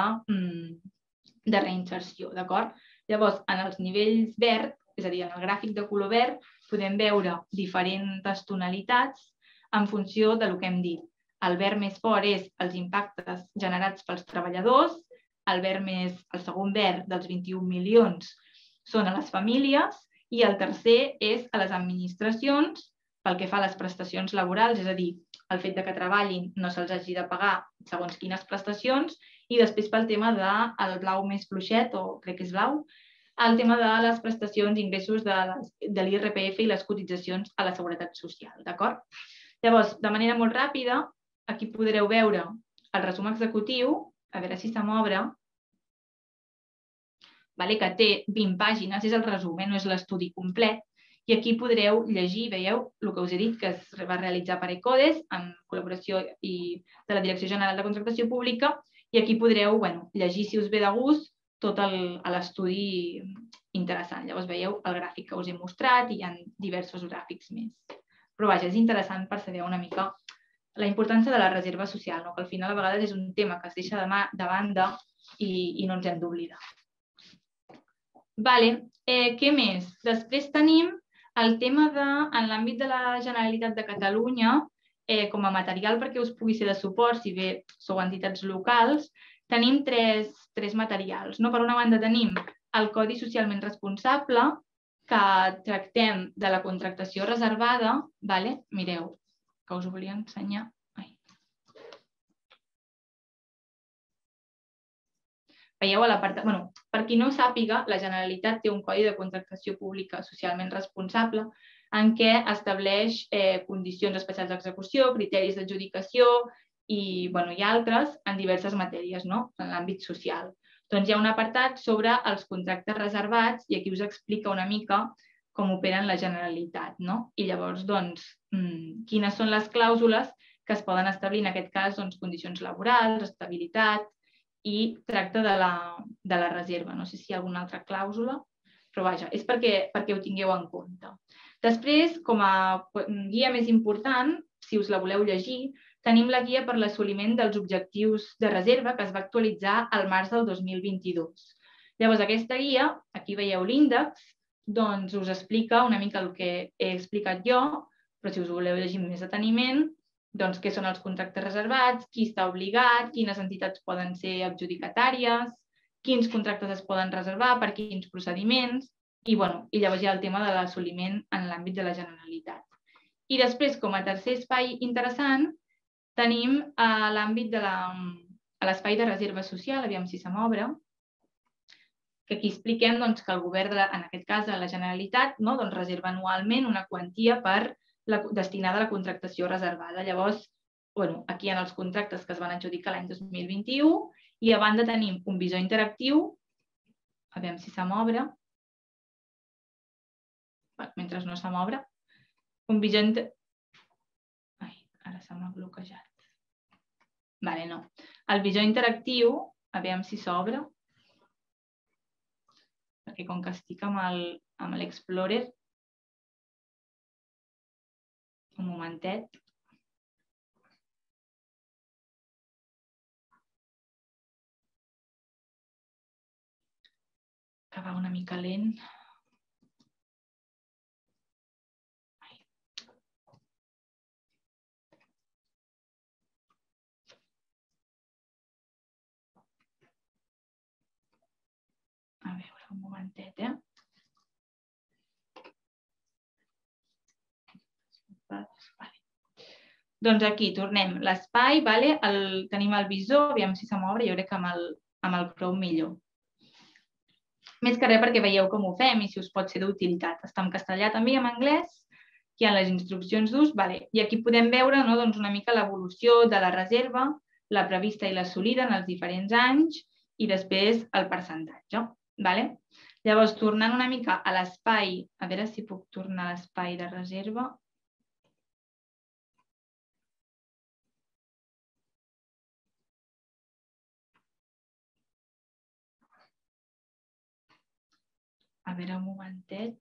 mm, de reinserció, d'acord? Llavors, en els nivells verd, és a dir, en el gràfic de color verd, podem veure diferents tonalitats en funció del que hem dit. El verd més fort és els impactes generats pels treballadors, el verd més, el segon verd dels vint-i-un milions són a les famílies i el tercer és a les administracions pel que fa a les prestacions laborals, és a dir, el fet que treballin no se'ls hagi de pagar segons quines prestacions i després pel tema del blau més fluixet, o crec que és blau, el tema de les prestacions, ingressos de, de l'I R P F i les cotitzacions a la Seguretat Social, d'acord? Llavors, de manera molt ràpida, aquí podreu veure el resum executiu, a veure si se m'obre, que té vint pàgines, és el resum, no és l'estudi complet, i aquí podreu llegir, veieu, el que us he dit, que es va realitzar per ECODES, en col·laboració de la Direcció General de Contractació Pública, i aquí podreu llegir, si us ve de gust, tot l'estudi interessant. Llavors veieu el gràfic que us he mostrat i hi ha diversos gràfics més. Però vaja, és interessant per saber una mica la importància de la reserva social, que al final a vegades és un tema que es deixa de banda i no ens hem d'oblidar. Què més? Després tenim el tema de, en l'àmbit de la Generalitat de Catalunya, com a material perquè us pugui ser de suport, si bé sou entitats locals, tenim tres, tres materials. No? Per una banda tenim el Codi Socialment Responsable, que tractem de la contractació reservada. Vale? Mireu, que us ho volia ensenyar. Ai. Veieu a l'apartat... Bueno, per qui no sàpiga, la Generalitat té un Codi de Contractació Pública Socialment Responsable en què estableix eh, condicions especials d'execució, criteris d'adjudicació i, bueno, i altres en diverses matèries, no? En l'àmbit social. Doncs hi ha un apartat sobre els contractes reservats i aquí us explica una mica com operen la Generalitat, no? I llavors, doncs, quines són les clàusules que es poden establir, en aquest cas, doncs, condicions laborals, estabilitat i tracte de la, de la reserva. No sé si hi ha alguna altra clàusula, però vaja, és perquè, perquè ho tingueu en compte. Després, com a guia més important, si us la voleu llegir, tenim la guia per l'assoliment dels objectius de reserva que es va actualitzar al març del dos mil vint-i-dos. Llavors, aquesta guia, aquí veieu l'índex, doncs us explica una mica el que he explicat jo, però si us voleu llegir amb més deteniment, doncs què són els contractes reservats, qui està obligat, quines entitats poden ser adjudicatàries, quins contractes es poden reservar, per quins procediments, i, bueno, i llavors hi ha el tema de l'assoliment en l'àmbit de la Generalitat. I després, com a tercer espai interessant, tenim l'àmbit de l'espai de reserva social, aviam si se m'obre, que aquí expliquem que el govern, en aquest cas la Generalitat, reserva anualment una quantia destinada a la contractació reservada. Llavors, aquí hi ha els contractes que es van adjudicar l'any dos mil vint-i-u i a banda tenim un visor interactiu, aviam si se m'obre, mentre no se m'obre, un visor interactiu. Ai, ara se m'ha bloquejat. Vale, no. El visor interactiu, aviam si s'obre, perquè com que estic amb l'Explorer, un momentet. Que va una mica lent. A veure, un momentet, eh? Doncs aquí tornem l'espai, tenim el visor, aviam si se m'obre, jo crec que amb el Chrome millor. Més que res perquè veieu com ho fem i si us pot ser d'utilitat. Està en castellà també i en anglès, hi ha les instruccions d'ús, i aquí podem veure una mica l'evolució de la reserva, la prevista i l'assolida en els diferents anys i després el percentatge. Llavors, tornant una mica a l'espai, a veure si puc tornar a l'espai de reserva. A veure, un momentet.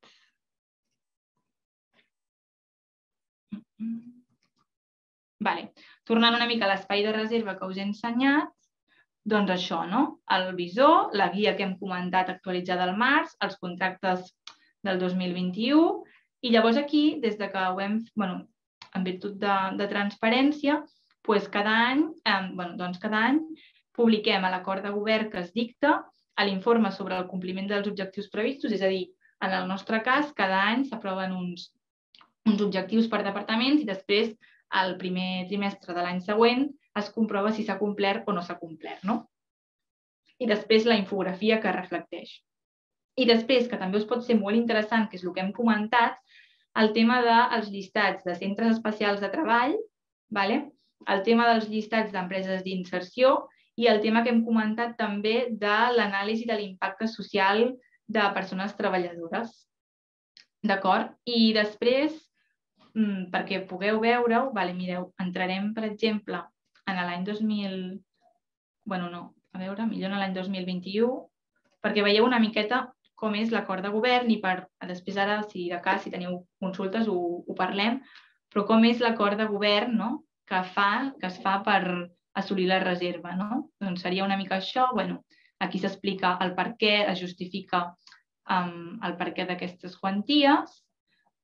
Tornant una mica a l'espai de reserva que us he ensenyat, doncs això, el visor, la guia que hem comentat actualitzada al març, els contractes del dos mil vint-i-u i llavors aquí, des que ho hem, en virtut de transparència, cada any publiquem a l'acord de govern que es dicta l'informe sobre el compliment dels objectius previstos, és a dir, en el nostre cas, cada any s'aproven uns objectius per departaments i després, el primer trimestre de l'any següent, es comprova si s'ha complert o no s'ha complert. I després la infografia que reflecteix. I després, que també us pot ser molt interessant, que és el que hem comentat, el tema dels llistats de centres especials de treball, el tema dels llistats d'empreses d'inserció i el tema que hem comentat també de l'anàlisi de l'impacte social de persones treballadores. D'acord? I després, perquè pugueu veure-ho, mireu, entrarem, per exemple, en l'any dos mil... Bueno, no, a veure, millor en l'any dos mil vint-i-u, perquè veieu una miqueta com és l'acord de govern i per, després ara, si de cas, si teniu consultes, ho parlem, però com és l'acord de govern que es fa per assolir la reserva. Doncs seria una mica això. Aquí s'explica el per què, es justifica el per què d'aquestes quanties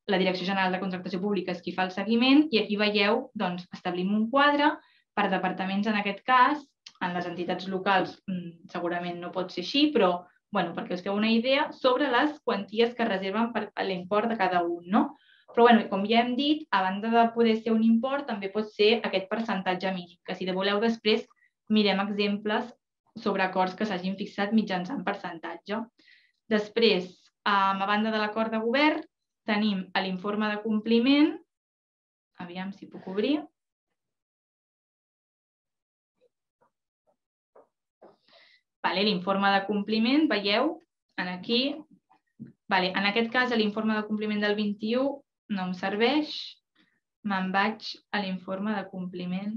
la Direcció General de Contractació Pública és qui fa el seguiment i aquí veieu, doncs, establim un quadre per departaments en aquest cas, en les entitats locals segurament no pot ser així, però bueno, perquè us feu una idea sobre les quanties que reserven per l'import de cada un, no? Però, bueno, com ja hem dit, a banda de poder ser un import, també pot ser aquest percentatge mínim, que si voleu després mirem exemples sobre acords que s'hagin fixat mitjançant percentatge. Després, a banda de l'acord de govern, tenim l'informe de compliment. Aviam si puc obrir. L'informe de compliment, veieu, aquí, en aquest cas l'informe de compliment del vint-i-u no em serveix, me'n vaig a l'informe de compliment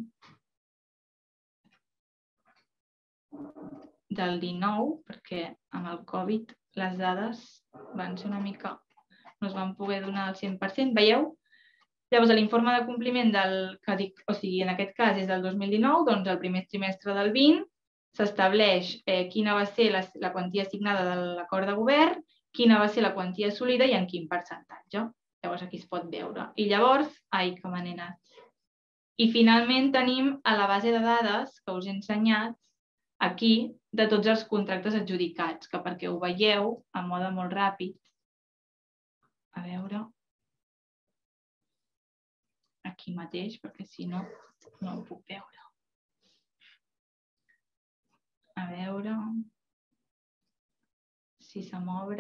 del dinou, perquè amb el Covid les dades van ser una mica, no es van poder donar al cent per cent, veieu? Llavors, l'informe de compliment del, o sigui, en aquest cas és del dos mil dinou, doncs el primer trimestre del vint, s'estableix quina va ser la quantia assignada de l'acord de govern, quina va ser la quantia assolida i en quin percentatge. Llavors, aquí es pot veure. I llavors, ai, que me n'he anat. I finalment tenim a la base de dades que us he ensenyat aquí de tots els contractes adjudicats, que perquè ho veieu a mode molt ràpid. A veure. Aquí mateix, perquè si no, no ho puc veure. A veure si se m'obre.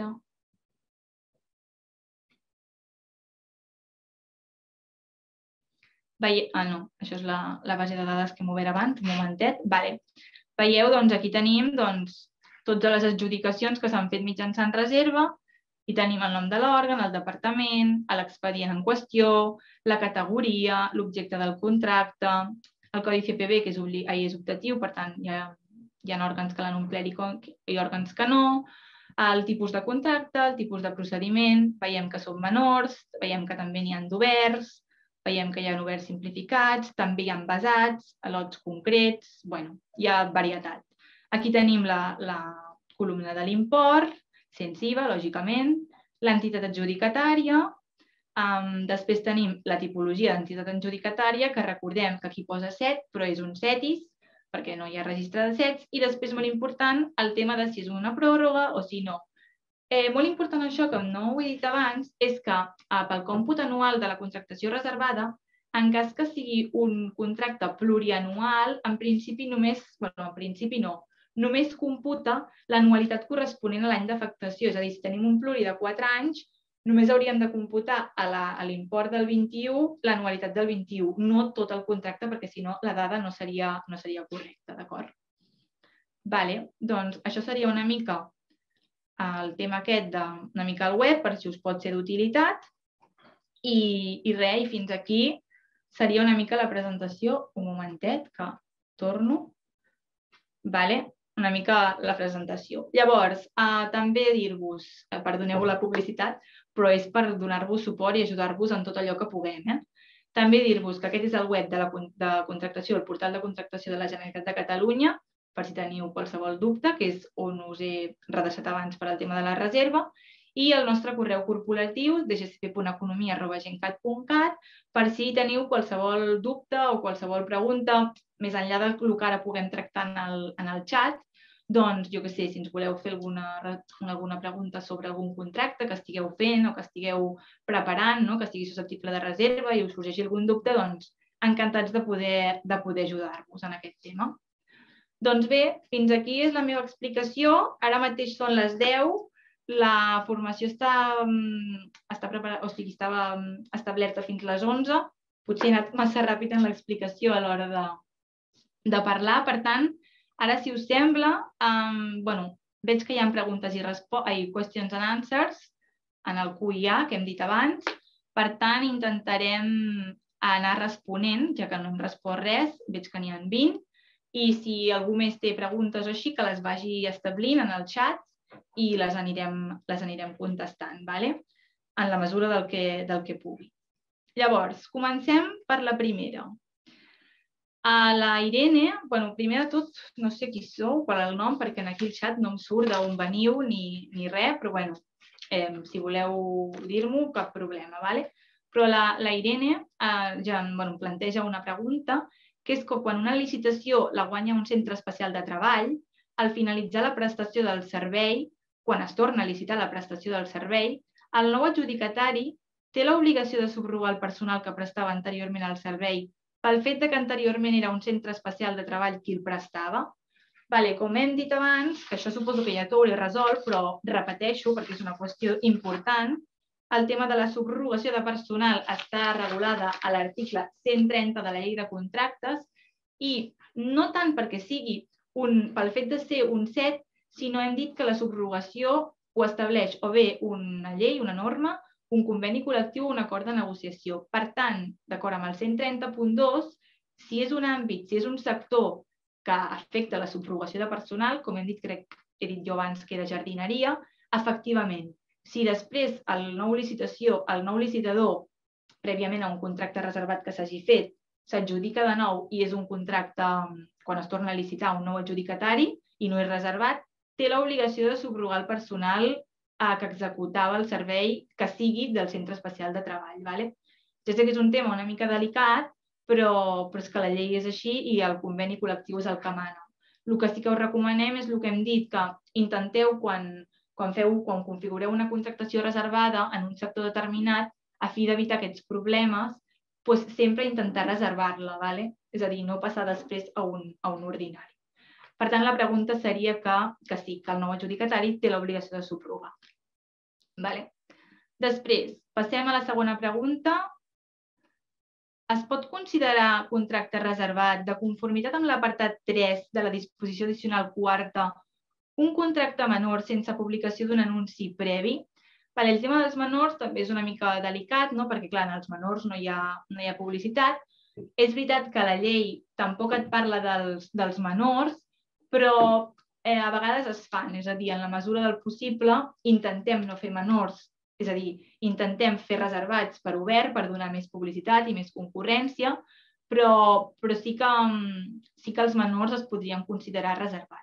Ah, no, això és la base de dades que hem obert abans, un momentet. Veieu, doncs aquí tenim totes les adjudicacions que s'han fet mitjançant reserva i tenim el nom de l'òrgan, el departament, l'expedient en qüestió, la categoria, l'objecte del contracte, el codi C P B, que és optatiu, per tant, hi ha Hi ha òrgans que l'han omplert i òrgans que no, el tipus de contracte, el tipus de procediment, veiem que són menors, veiem que també n'hi ha d'oberts, veiem que hi ha oberts simplificats, també hi ha basats, a lots concrets, bueno, hi ha varietat. Aquí tenim la columna de l'import, sense I V A, lògicament, l'entitat adjudicatària, després tenim la tipologia d'entitat adjudicatària, que recordem que aquí posa set, però és un cetis, perquè no hi ha registre de sets, i després, molt important, el tema de si és una pròrroga o si no. Molt important això, que no ho he dit abans, és que pel còmput anual de la contractació reservada, en cas que sigui un contracte plurianual, en principi només, bueno, en principi no, només computa l'anualitat corresponent a l'any d'afectació. És a dir, si tenim un pluri de quatre anys, només hauríem de computar a l'import del vint-i-u l'anualitat del vint-i-u, no tot el contracte, perquè si no la dada no seria correcta, d'acord? Doncs això seria una mica el tema aquest d'una mica al web, per si us pot ser d'utilitat. I res, i fins aquí seria una mica la presentació. Un momentet, que torno. Una mica la presentació. Llavors, també dir-vos, perdoneu la publicitat, però és per donar-vos suport i ajudar-vos en tot allò que puguem. També dir-vos que aquest és el web de contractació, el portal de contractació de la Generalitat de Catalunya, per si teniu qualsevol dubte, que és on us he redreçat abans per al tema de la reserva, i el nostre correu corporatiu, d g c p punt economia arroba gencat punt cat, per si teniu qualsevol dubte o qualsevol pregunta, més enllà del que ara puguem tractar en el xat, doncs, jo què sé, si ens voleu fer alguna pregunta sobre algun contracte que estigueu fent o que estigueu preparant, que estigui susceptible de reserva i us sorgeixi algun dubte, doncs, encantats de poder ajudar-vos en aquest tema. Doncs bé, fins aquí és la meva explicació. Ara mateix són les deu. La formació estava establerta fins les onze. Potser he anat massa ràpid en l'explicació a l'hora de parlar. Per tant, ara, si us sembla, veig que hi ha preguntes i questions and answers en el Q i A que hem dit abans. Per tant, intentarem anar responent, ja que no hem respost res, veig que n'hi ha vint. I si algú més té preguntes o així, que les vagi establint en el xat i les anirem contestant, en la mesura del que pugui. Llavors, comencem per la primera. La Irene, primer de tot, no sé qui sou, qual és el nom, perquè aquí el xat no em surt d'on veniu ni res, però si voleu dir-m'ho, cap problema. Però la Irene ja em planteja una pregunta, que és que quan una licitació la guanya un centre especial de treball, al finalitzar la prestació del servei, quan es torna a licitar la prestació del servei, el nou adjudicatari té l'obligació de subrogar el personal que prestava anteriorment el servei pel fet que anteriorment era un centre especial de treball qui el prestava. Com hem dit abans, que això suposo que ja t'ho hauré resolt, però repeteixo perquè és una qüestió important, el tema de la subrogació de personal està regulada a l'article cent trenta de la Llei de Contractes i no tant perquè sigui pel fet de ser un set, sinó hem dit que la subrogació ho estableix o bé una llei, una norma, un conveni col·lectiu o un acord de negociació. Per tant, d'acord amb el cent trenta punt dos, si és un àmbit, si és un sector que afecta la subrogació de personal, com hem dit, crec que he dit jo abans que era jardineria, efectivament, si després el nou licitació, el nou licitador, prèviament a un contracte reservat que s'hagi fet, s'adjudica de nou i és un contracte, quan es torna a licitar, un nou adjudicatari i no és reservat, té l'obligació de subrogar el personal que executava el servei que sigui del centre especial de treball. Ja sé que és un tema una mica delicat, però és que la llei és així i el conveni col·lectiu és el que mana. El que sí que us recomanem és el que hem dit, que intenteu, quan configureu una contractació reservada en un sector determinat, a fi d'evitar aquests problemes, sempre intentar reservar-la, és a dir, no passar després a un ordinari. Per tant, la pregunta seria que sí, que el nou adjudicatari té l'obligació de subrogar. Després, passem a la segona pregunta. Es pot considerar contracte reservat de conformitat amb l'apartat tres de la disposició addicional quarta un contracte menor sense publicació d'un anunci previ? El tema dels menors també és una mica delicat, perquè clar, en els menors no hi ha publicitat. És veritat que la llei tampoc et parla dels menors, però a vegades es fan, és a dir, en la mesura del possible intentem no fer menors, és a dir, intentem fer reservats per obert per donar més publicitat i més concurrència, però sí que els menors es podrien considerar reservats.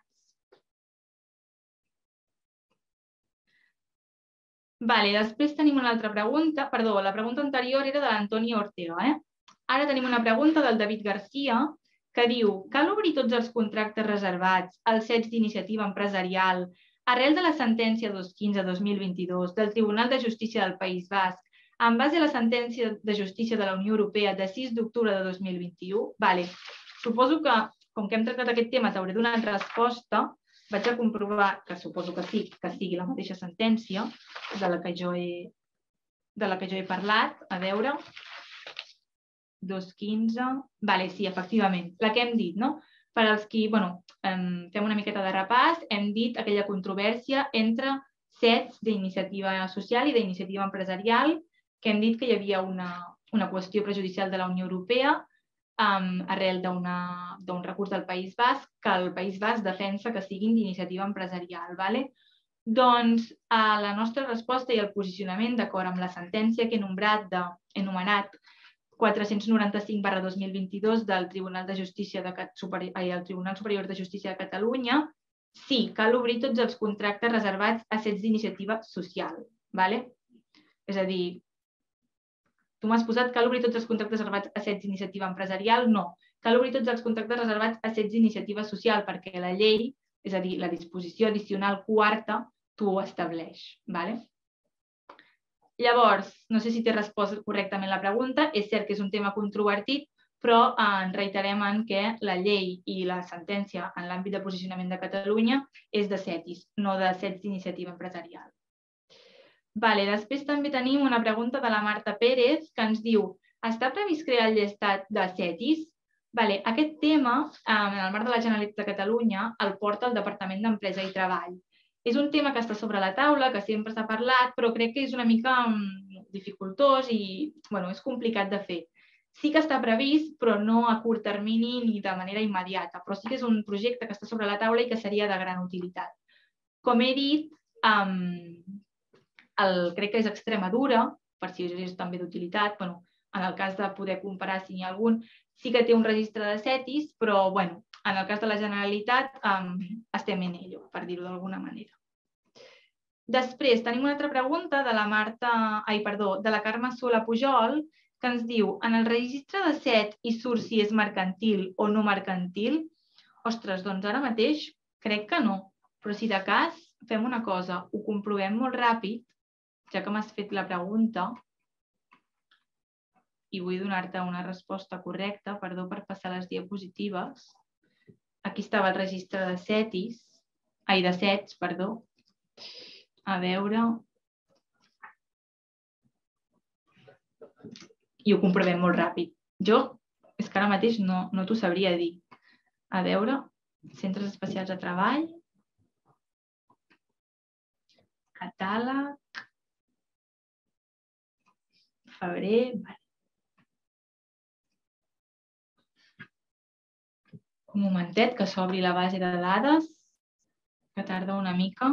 Després tenim una altra pregunta, perdó, la pregunta anterior era de l'Antonio Ortega. Ara tenim una pregunta del David Garcia que diu: cal obrir tots els contractes reservats als C E Ts d'iniciativa empresarial arrel de la sentència dos quinze dos mil vint-i-dos del Tribunal de Justícia del País Basc en base a la sentència de justícia de la Unió Europea de sis d'octubre de dos mil vint-i-u? Suposo que, com que hem tractat aquest tema, t'hauré donat resposta. Vaig a comprovar, que suposo que sí, que sigui la mateixa sentència de la que jo he parlat. A veure... dos quinze... Sí, efectivament, la que hem dit, no? Per als qui, bueno, fem una miqueta de repàs, hem dit aquella controvèrsia entre C E Ts d'iniciativa social i d'iniciativa empresarial, que hem dit que hi havia una qüestió prejudicial de la Unió Europea arrel d'un recurs del País Basc, que el País Basc defensa que siguin d'iniciativa empresarial. Doncs la nostra resposta i el posicionament d'acord amb la sentència que he anomenat quatre-cents noranta-cinc barra dos mil vint-i-dos del Tribunal Superior de Justícia de Catalunya, sí, cal obrir tots els contractes reservats a C E Ts d'iniciativa social. És a dir, tu m'has posat cal obrir tots els contractes reservats a C E Ts d'iniciativa empresarial? No, cal obrir tots els contractes reservats a C E Ts d'iniciativa social perquè la llei, és a dir, la disposició addicional quarta, t'ho estableix. Llavors, no sé si t'he respost correctament la pregunta, és cert que és un tema controvertit, però ens reiterem en què la llei i la sentència en l'àmbit de posicionament de Catalunya és de C E Ts, no de C E Ts d'iniciativa empresarial. Després també tenim una pregunta de la Marta Pérez que ens diu: està previst crear el llistat de C E Ts? Aquest tema, en el marc de la Generalitat de Catalunya, el porta el Departament d'Empresa i Treball. És un tema que està sobre la taula, que sempre s'ha parlat, però crec que és una mica dificultós i és complicat de fer. Sí que està previst, però no a curt termini ni de manera immediata, però sí que és un projecte que està sobre la taula i que seria de gran utilitat. Com he dit, crec que és Extremadura, per si és també d'utilitat, en el cas de poder comparar si n'hi ha algun, sí que té un registre de C E Ts, però en el cas de la Generalitat estem en ello, per dir-ho d'alguna manera. Després tenim una altra pregunta de la Marta, ai, perdó, de la Carme Sola Pujol, que ens diu, en el registre de S E T hi surt si és mercantil o no mercantil? Ostres, doncs ara mateix crec que no, però si de cas fem una cosa, ho comprovem molt ràpid, ja que m'has fet la pregunta, i vull donar-te una resposta correcta, perdó per passar les diapositives. Aquí estava el registre de S E T Is, ai, de S E Ts, perdó. A veure... I ho comprovem molt ràpid. Jo, és que ara mateix no, no t'ho sabria dir. A veure, centres especials de treball, catàleg, febrer... Vale. Un momentet que s'obri la base de dades, que tarda una mica.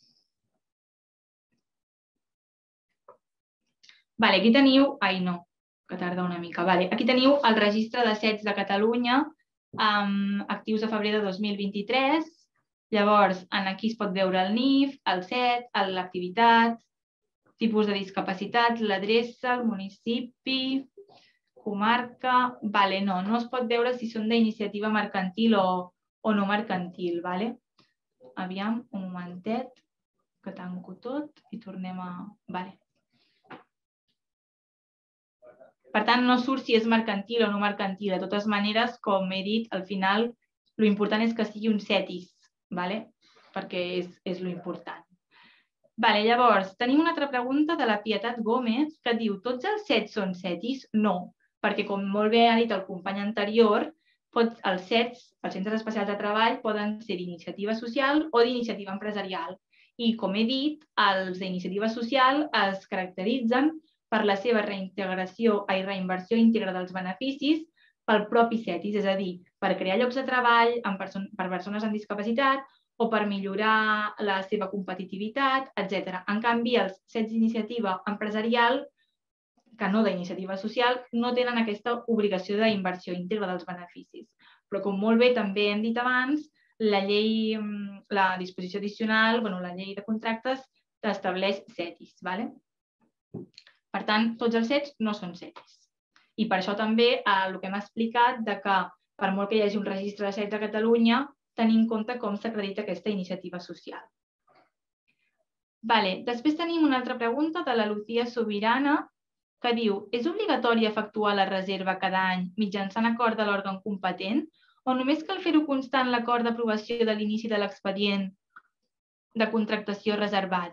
Vale, aquí teniu... Ai, no, que tarda una mica. Vale, aquí teniu el registre de S E Ts de Catalunya, amb actius a febrer de dos mil vint-i-tres. Llavors, aquí es pot veure el N I F, el S E T, l'activitat, tipus de discapacitat, l'adreça, el municipi, comarca... Vale, no, no es pot veure si són d'iniciativa mercantil o, o no mercantil. Vale? Aviam, un momentet, que tanco tot i tornem a... Vale. Per tant, no surt si és mercantil o no mercantil. De totes maneres, com he dit, al final, l'important és que sigui un S E T I S, vale? Perquè és, és l'important. Vale, llavors, tenim una altra pregunta de la Pietat Gómez que diu, tots els S E Ts són S E T I S? No, perquè com molt bé ha dit el company anterior, pot, els S E Ts, els centres especials de treball, poden ser d'iniciativa social o d'iniciativa empresarial. I, com he dit, els d'iniciativa social es caracteritzen per la seva reintegració i reinversió íntegra dels beneficis pel propi S E T I S, és a dir, per crear llocs de treball per persones amb discapacitat o per millorar la seva competitivitat, etcètera. En canvi, els S E Ts d'iniciativa empresarial, que no d'iniciativa social, no tenen aquesta obligació d'inversió íntegra dels beneficis. Però, com molt bé també hem dit abans, la llei, la disposició addicional, bueno, la llei de contractes, estableix S E T Is, vale? Per tant, tots els S E Ts no són S E T Is. I per això també el que hem explicat de que per molt que hi hagi un registre de S E Ts a Catalunya, tenir en compte com s'acredita aquesta iniciativa social. Vale. Després tenim una altra pregunta de la Lucía Sobirana que diu, és obligatori efectuar la reserva cada any mitjançant acord de l'òrgan competent o només cal fer-ho constant l'acord d'aprovació de l'inici de l'expedient de contractació reservat?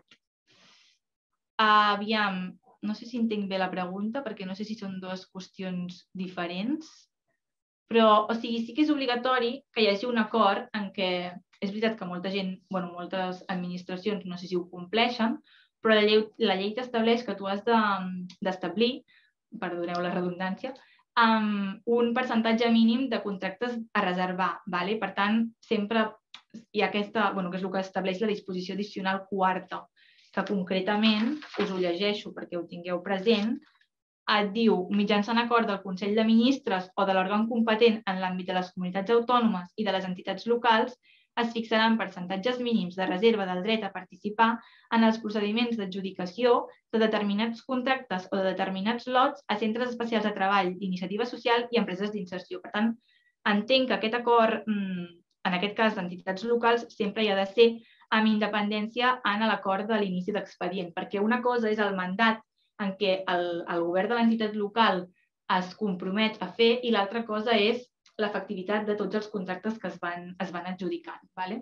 Aviam, no sé si entenc bé la pregunta, perquè no sé si són dues qüestions diferents, però, o sigui, sí que és obligatori que hi hagi un acord en què, és veritat que molta gent, bueno, moltes administracions no sé si ho compleixen, però la llei, la llei t'estableix que tu has d'establir, perdoneu la redundància, un percentatge mínim de contractes a reservar, vale? Per tant, sempre hi ha aquesta, bueno, que és el que estableix la disposició addicional quarta, que concretament, us ho llegeixo perquè ho tingueu present, et diu, mitjançant acord del Consell de Ministres o de l'òrgan competent en l'àmbit de les comunitats autònomes i de les entitats locals, es fixaran percentatges mínims de reserva del dret a participar en els procediments d'adjudicació de determinats contractes o de determinats lots a centres especials de treball, d'iniciativa social i empreses d'inserció. Per tant, entenc que aquest acord, en aquest cas d'entitats locals, sempre hi ha de ser amb independència en l'acord de l'inici d'expedient, perquè una cosa és el mandat en què el, el govern de l'entitat local es compromet a fer i l'altra cosa és l'efectivitat de tots els contractes que es van, es van adjudicant. Vale?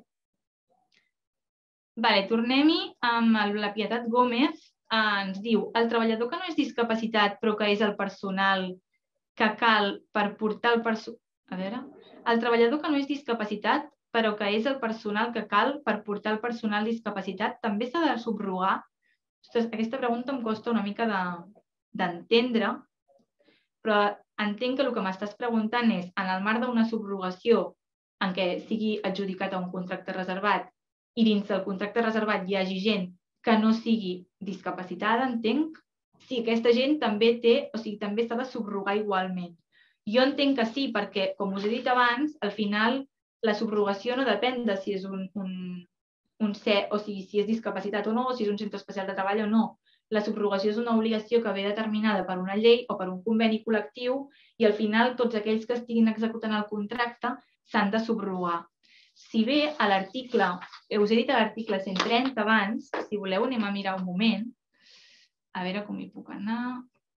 Vale, tornem-hi amb la Pietat Gómez. Ens diu, el treballador que no és discapacitat però que és el personal que cal per portar el personal... A veure... El treballador que no és discapacitat però que és el personal que cal per portar el personal discapacitat també s'ha de subrogar? Ostres, aquesta pregunta em costa una mica d'entendre, però entenc que el que m'estàs preguntant és, en el marc d'una subrogació en què sigui adjudicat a un contracte reservat i dins del contracte reservat hi hagi gent que no sigui discapacitada, entenc, sí, aquesta gent també té, o sigui, també s'ha de subrogar igualment. Jo entenc que sí, perquè, com us he dit abans, al final la subrogació no depèn de si és un, un, un set, o sigui, si és discapacitat o no, o si és un centre especial de treball o no. La subrogació és una obligació que ve determinada per una llei o per un conveni col·lectiu i al final tots aquells que estiguin executant el contracte s'han de subrogar. Si bé a l'article, us he dit a l'article cent trenta abans, si voleu anem a mirar un moment, a veure com hi puc anar.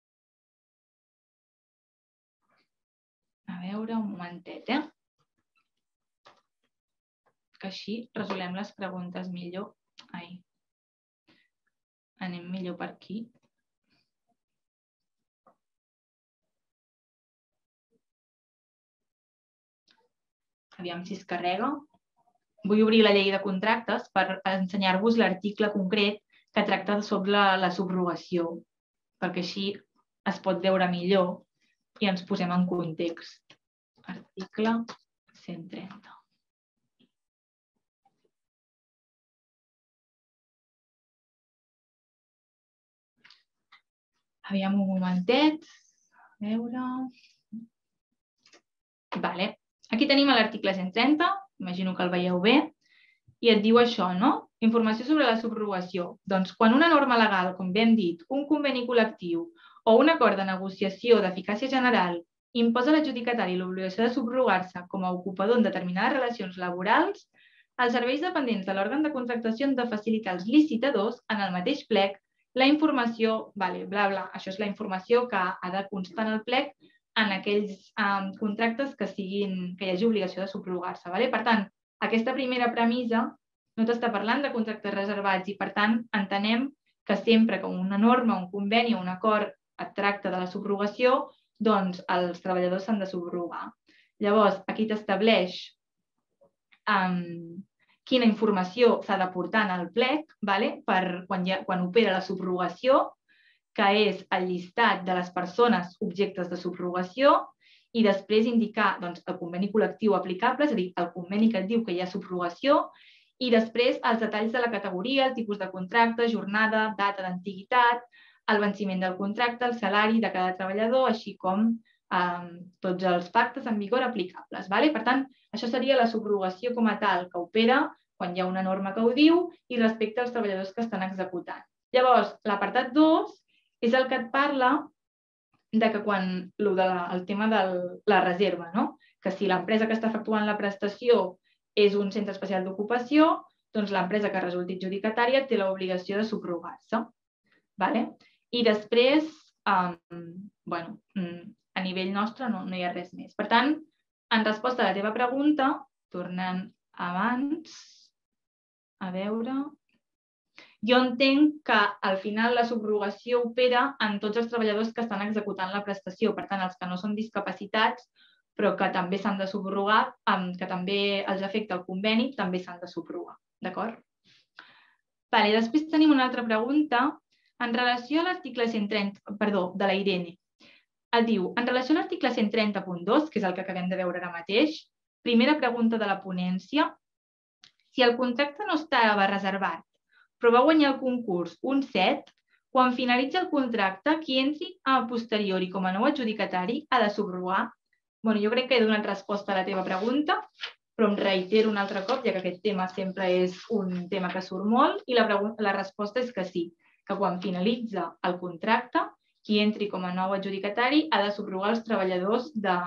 A veure, un momentet, eh? Que així resolem les preguntes millor. Ai. Anem millor per aquí. Aviam si es carrega. Vull obrir la llei de contractes per ensenyar-vos l'article concret que tracta sobre la, la subrogació, perquè així es pot veure millor i ens posem en context. Article cent trenta. Aviam un momentet. A veure... Vale. Aquí tenim l'article cent trenta, imagino que el veieu bé, i et diu això, no? Informació sobre la subrogació. Doncs quan una norma legal, com bé hem dit, un conveni col·lectiu o un acord de negociació d'eficàcia general imposa a l'adjudicatari l'obligació de subrogar-se com a ocupador en determinades relacions laborals, els serveis dependents de l'òrgan de contractació han de facilitar als licitadors en el mateix plec la informació, vale, bla, bla, això és la informació que ha de constar en el plec en aquells um, contractes que, siguin, que hi hagi obligació de subrogar-se. Vale? Per tant, aquesta primera premissa no t'està parlant de contractes reservats i, per tant, entenem que sempre que una norma, un conveni o un acord et tracta de la subrogació, doncs els treballadors s'han de subrogar. Llavors, aquí t'estableix um, quina informació s'ha d'aportar en el plec, vale? Per quan, ha, quan opera la subrogació, que és el llistat de les persones objectes de subrogació i després indicar doncs, el conveni col·lectiu aplicable, és a dir, el conveni que et diu que hi ha subrogació, i després els detalls de la categoria, el tipus de contracte, jornada, data d'antiguitat, el venciment del contracte, el salari de cada treballador, així com eh, tots els pactes en vigor aplicables. Vale? Per tant, això seria la subrogació com a tal, que opera quan hi ha una norma que ho diu i respecte als treballadors que estan executant. Llavors, l'apartat dos és el que et parla de que quan el, de la, el tema de la reserva, no? Que si l'empresa que està efectuant la prestació és un centre especial d'ocupació, doncs l'empresa que resulti adjudicatària té l'obligació de subrogar-se. Vale? I després, um, bueno, a nivell nostre no, no hi ha res més. Per tant, en resposta a la teva pregunta, tornant abans, a veure... Jo entenc que al final la subrogació opera en tots els treballadors que estan executant la prestació, per tant, els que no són discapacitats, però que també s'han de subrogar, que també els afecta el conveni, també s'han de subrogar. D'acord? Vale, després tenim una altra pregunta en relació a l'article cent trenta, perdó, de la Irene. Et diu, en relació a l'article cent trenta punt dos, que és el que acabem de veure ara mateix, primera pregunta de la ponència, si el contracte no estava reservat, però va guanyar el concurs un set, quan finalitza el contracte, qui entri a posteriori com a nou adjudicatari ha de subrogar. Bueno, jo crec que he donat resposta a la teva pregunta, però em reitero un altre cop, ja que aquest tema sempre és un tema que surt molt, i la, la resposta és que sí, que quan finalitza el contracte, qui entri com a nou adjudicatari ha de subrogar els treballadors de,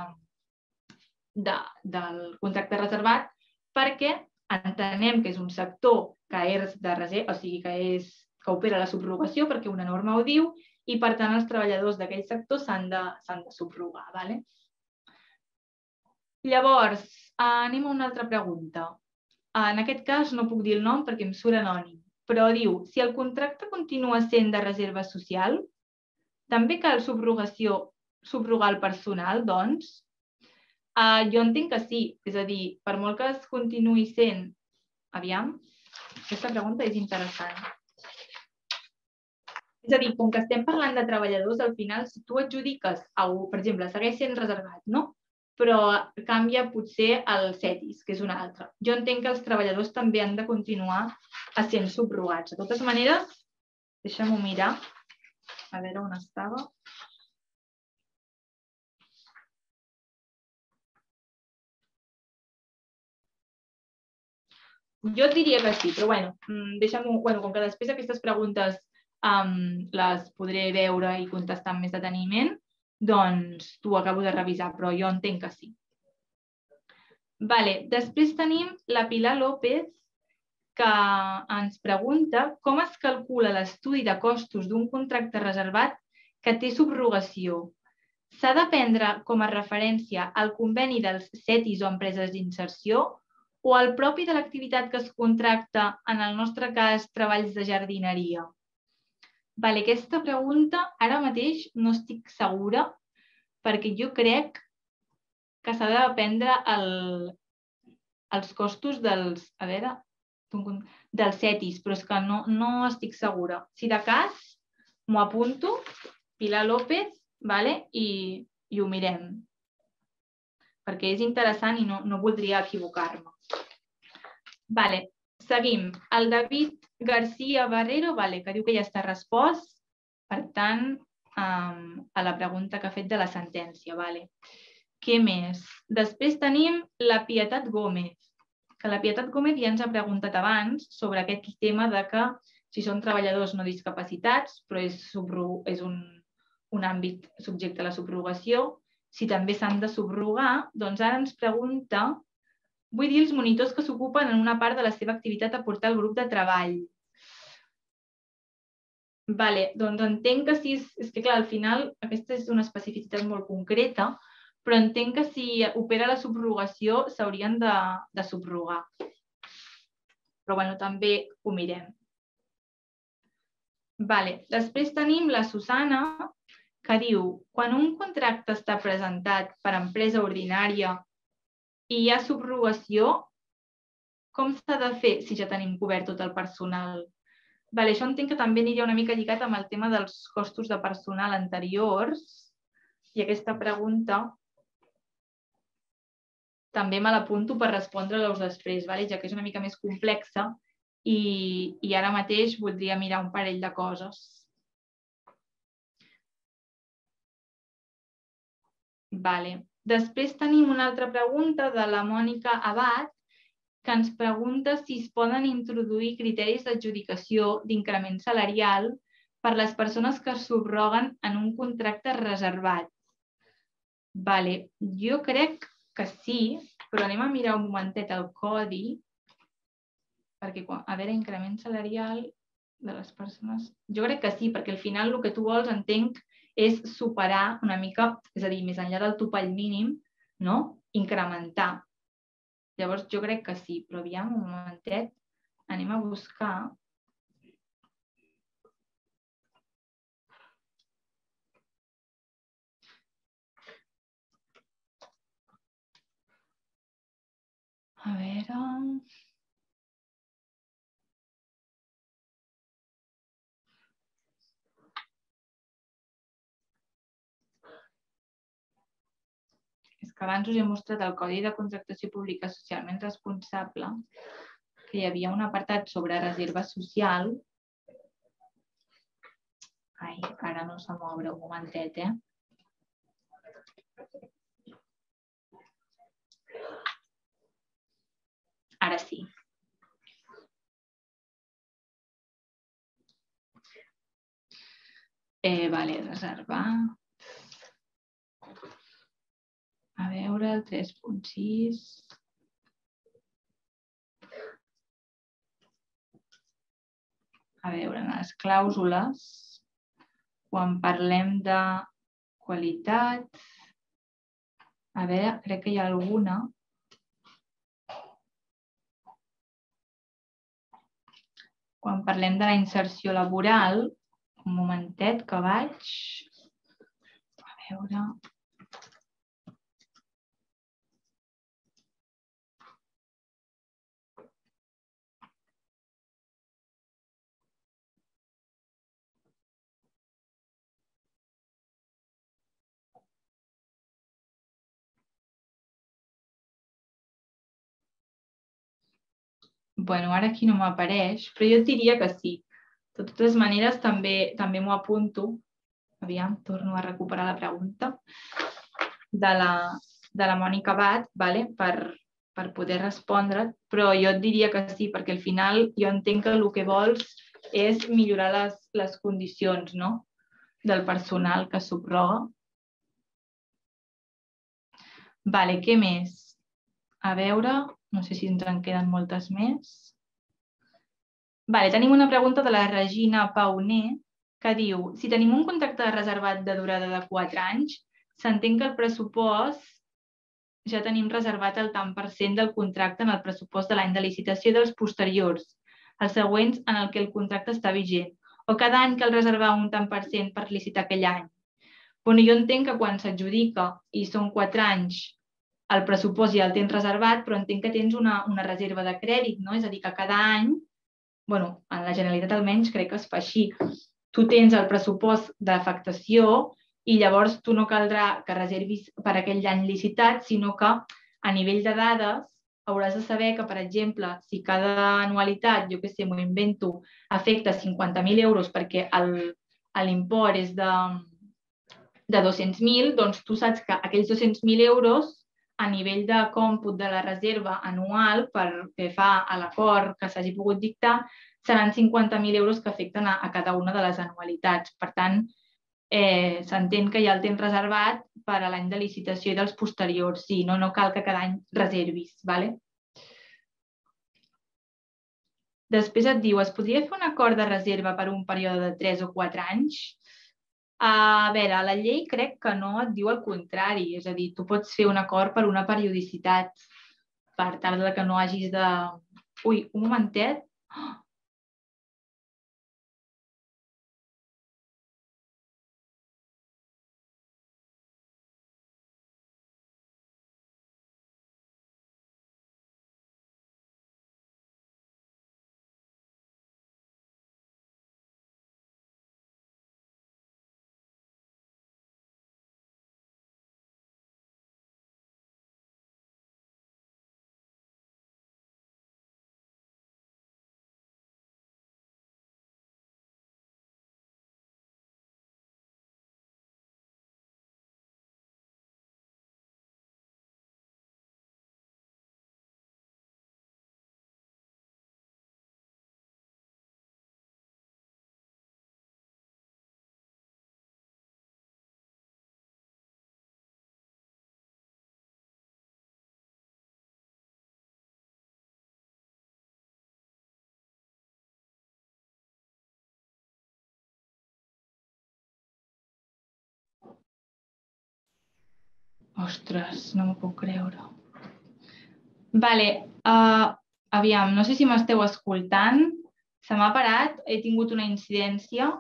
de, del contracte reservat, perquè entenem que és un sector que és de reserva, o sigui, que, és, que opera la subrogació perquè una norma ho diu i, per tant, els treballadors d'aquell sector s'han de, s'han de subrogar. Vale? Llavors, anem a una altra pregunta. En aquest cas no puc dir el nom perquè em surt anònim, però diu, si el contracte continua sent de reserva social, també cal subrogació, subrogar el personal, doncs? Uh, jo entenc que sí, és a dir, per molt que es continuï sent... Aviam, aquesta pregunta és interessant. És a dir, com que estem parlant de treballadors, al final, si tu adjudiques, a, per exemple, segueix sent reservat, no? Però canvia potser el CETIS, que és un altre. Jo entenc que els treballadors també han de continuar sent subrogats. De totes maneres, deixa'm-ho mirar, a veure on estava. Jo et diria que sí, però bueno, deixa'm-ho, bueno, com que després aquestes preguntes um, les podré veure i contestar amb més deteniment, doncs t'ho acabo de revisar, però jo entenc que sí. Vale, després tenim la Pilar López, que ens pregunta com es calcula l'estudi de costos d'un contracte reservat que té subrogació. S'ha de prendre com a referència el conveni dels C E T Is o empreses d'inserció o el propi de l'activitat que es contracta, en el nostre cas, treballs de jardineria? Vale, aquesta pregunta ara mateix no estic segura perquè jo crec que s'ha de prendre el, els costos dels, a veure, dels C E T Is, però és que no, no estic segura. Si de cas, m'ho apunto, Pilar López, vale? I, i ho mirem, perquè és interessant i no, no voldria equivocar-me. Vale, seguim. El David García Barrero, vale, que diu que ja està respost, per tant, um, a la pregunta que ha fet de la sentència. Vale. Què més? Després tenim la Pietat Gómez, que la Pietat Gómez ja ens ha preguntat abans sobre aquest tema de que si són treballadors no discapacitats, però és, és un, un àmbit subjecte a la subrogació, si també s'han de subrogar, doncs ara ens pregunta, vull dir els monitors que s'ocupen en una part de la seva activitat a portar al grup de treball. Vale, doncs entenc que sí, és que clar, al final aquesta és una especificitat molt concreta, però entenc que si opera la subrogació s'haurien de, de subrogar. Però bueno, també ho mirem. Vale. Després tenim la Susana, que diu, quan un contracte està presentat per empresa ordinària i hi ha subrogació, com s'ha de fer si ja tenim cobert tot el personal? Vale, això entenc que també aniria una mica lligat amb el tema dels costos de personal anteriors i aquesta pregunta també me l'apunto per respondre-la-us després, vale? Ja que és una mica més complexa i, i ara mateix voldria mirar un parell de coses. Vale. Després tenim una altra pregunta de la Mònica Abad, que ens pregunta si es poden introduir criteris d'adjudicació d'increment salarial per les persones que es subroguen en un contracte reservat. Vale. Jo crec que sí, però anem a mirar un momentet el codi, perquè, a veure, increment salarial de les persones... Jo crec que sí, perquè al final el que tu vols, entenc, és superar una mica, és a dir, més enllà del topall mínim, no? Incrementar. Llavors, jo crec que sí, però aviam un momentet, anem a buscar. A veure... És que abans us he mostrat el Codi de Contractació Pública Socialment Responsable, que hi havia un apartat sobre reserva social. Ai, ara no se m'obre un momentet, eh? Ara sí. Eh, vale, reservar. A veure, el tres punt sis. A veure, en les clàusules, quan parlem de qualitat, a veure, crec que hi ha alguna. Quan parlem de la inserció laboral, un momentet que vaig... A veure... Bueno, ara aquí no m'apareix, però jo et diria que sí. De totes maneres, també, també m'ho apunto. Aviam, torno a recuperar la pregunta de la, de la Mònica Abad, vale? per, per poder respondre, però jo et diria que sí, perquè al final jo entenc que el que vols és millorar les, les condicions, no?, del personal que subroga. Vale, què més? A veure, no sé si ens en queden moltes més. Vale, tenim una pregunta de la Regina Pauner que diu: si tenim un contracte reservat de durada de quatre anys, s'entén que el pressupost ja tenim reservat el tant per cent del contracte en el pressupost de l'any de licitació dels posteriors, els següents en el que el contracte està vigent, o cada any cal reservar un tant per cent per licitar aquell any. Bueno, jo entenc que quan s'adjudica i són quatre anys, el pressupost ja el tens reservat, però entenc que tens una, una reserva de crèdit, no? És a dir, que cada any, bueno, en la Generalitat almenys crec que es fa així, tu tens el pressupost d'afectació i llavors tu no caldrà que reservis per aquell any licitat, sinó que a nivell de dades hauràs de saber que, per exemple, si cada anualitat, jo què sé, m'ho invento, afecta cinquanta mil euros perquè l'import és de, de dos-cents mil, doncs tu saps que aquells dos-cents mil euros a nivell de còmput de la reserva anual per fer fa a l'acord que s'hagi pogut dictar, seran cinquanta mil euros que afecten a, a cada una de les anualitats. Per tant, eh, s'entén que ja el tens reservat per a l'any de licitació i dels posteriors. Sí, no, no cal que cada any reservis. Vale? Després et diu, es podria fer un acord de reserva per un període de tres o quatre anys? A veure, la llei crec que no et diu el contrari, és a dir, tu pots fer un acord per una periodicitat, per tal que no hagis de... Ui, un momentet. Ostres, no m'ho puc creure. Vale, uh, aviam, no sé si m'esteu escoltant. Se m'ha parat, he tingut una incidència.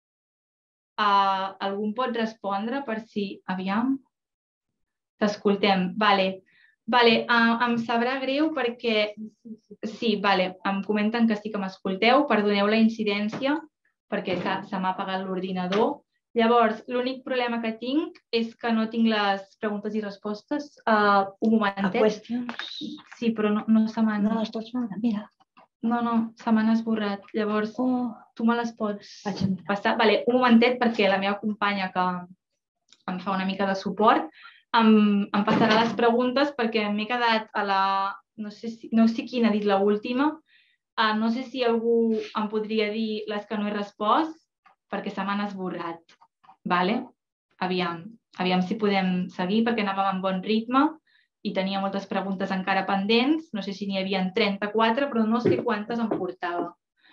Uh, algú em pot respondre per si... Aviam. T'escoltem. Vale. Vale, uh, em sabrà greu perquè... Sí, vale, em comenten que sí que m'escolteu. Perdoneu la incidència perquè se m'ha apagat l'ordinador. Llavors, l'únic problema que tinc és que no tinc les preguntes i respostes. Uh, un momentet. A qüestions. Sí, però no, no se m'han... No les pots veure, mira. No, no, se m'han esborrat. Llavors, oh. tu me les pots passar? Vale, un momentet, perquè la meva companya que em fa una mica de suport em, em passarà les preguntes perquè m'he quedat a la... No sé, si, no sé quina ha dit l'última. Uh, no sé si algú em podria dir les que no he respost perquè se m'han esborrat. Vale? Aviam, aviam si podem seguir perquè anàvem en bon ritme i tenia moltes preguntes encara pendents. No sé si n'hi havia trenta-quatre, però no sé quantes em portava.